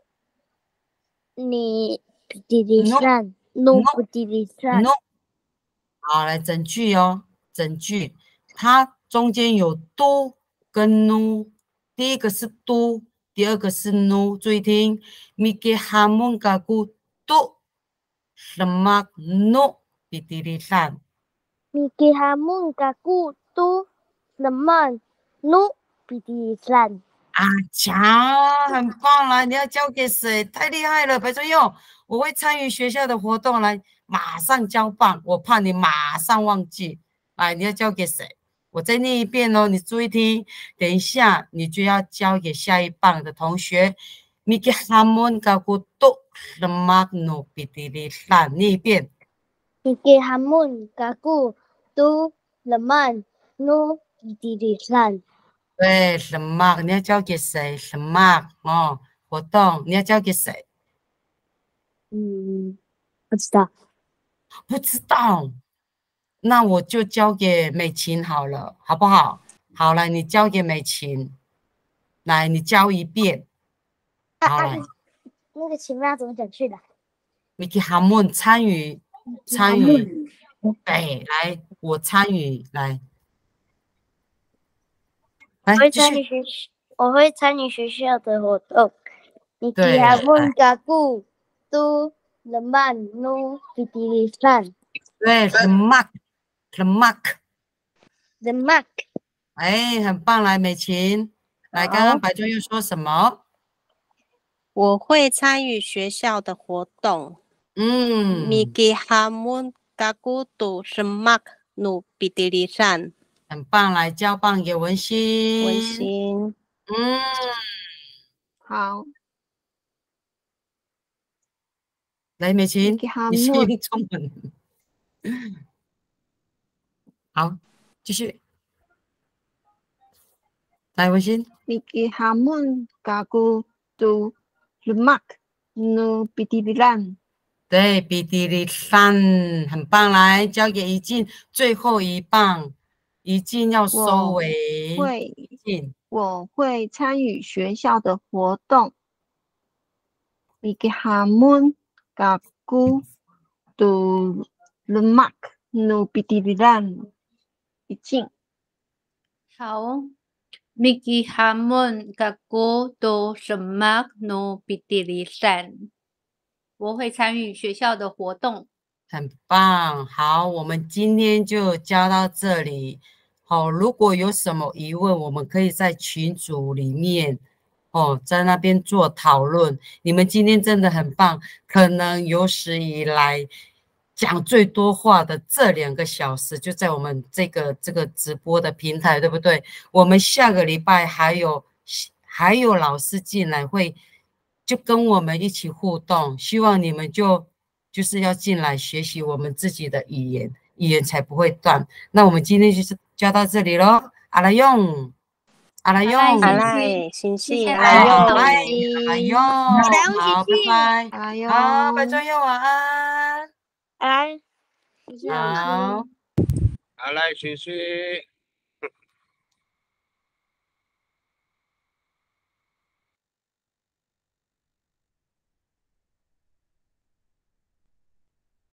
ni bidilisan no bidilisan。 好，来整句哦，整句，它中间有都跟 nu， 第一个是都，第二个是 nu， 注意听 ，Miki Hamun Kaku tu lemak no bidilisan。Miki Hamun Kaku tu lemak no bidilisan。 啊，强，很棒了！你要交给谁？太厉害了，白春佑，我会参与学校的活动，来马上交棒，我怕你马上忘记。来，你要交给谁？我再念一遍哦，你注意听。等一下，你就要交给下一棒的同学。Miki Hamun Kaku tu lemak no bidilisan， 念一遍。 Miki Hamun Kaku tu lemak no bidilisan。 对，什么？你要交给谁？什么？哦，活动你要交给谁？ 不知道。 不知道，那我就交给美琴好了，好不好？好了，你交给美琴，来，你教一遍。好来， 那个前面要怎么讲去的？ 你给他们参与，对，来，我参与，来，继续。 我会参与学校的活动。你对给他们gaku tu leman nu pitilisan 对 ，remark， lemak。 哎，很棒，来，美琴，来，刚刚白昼又说什么？ 我会参与学校的活动。Miki hamun gakutu semak nu pitilisan。 很棒，来交棒给文心。 文心， 好， 来，美琴，你是用中文。好，继续。来，文心。 Miki hamun gakutu semak nu pitilisan。 对，比迪里3，很棒，来交给怡静，最后一棒，怡静要收尾。 我会参与学校的活动。Miki hamun gakutu semak nu pitilisan。怡静。 好。Miki hamun gakutu semak nu pitilisan。我会参与学校的活动。 很棒，好，我们今天就教到这里。好，如果有什么疑问，我们可以在群组里面，在那边做讨论。你们今天真的很棒，可能有史以来讲最多话的这2个小时，就在我们这个直播的平台，对不对？我们下个礼拜还有老师进来就跟我们一起互动，希望你们就是要进来学习我们自己的语言才不会断。那我们今天就是教到这里咯。阿拉用， 阿拉， 谢谢阿拉用，好，拜拜，好，白昼佑晚安， 安， 好， 阿赖学学。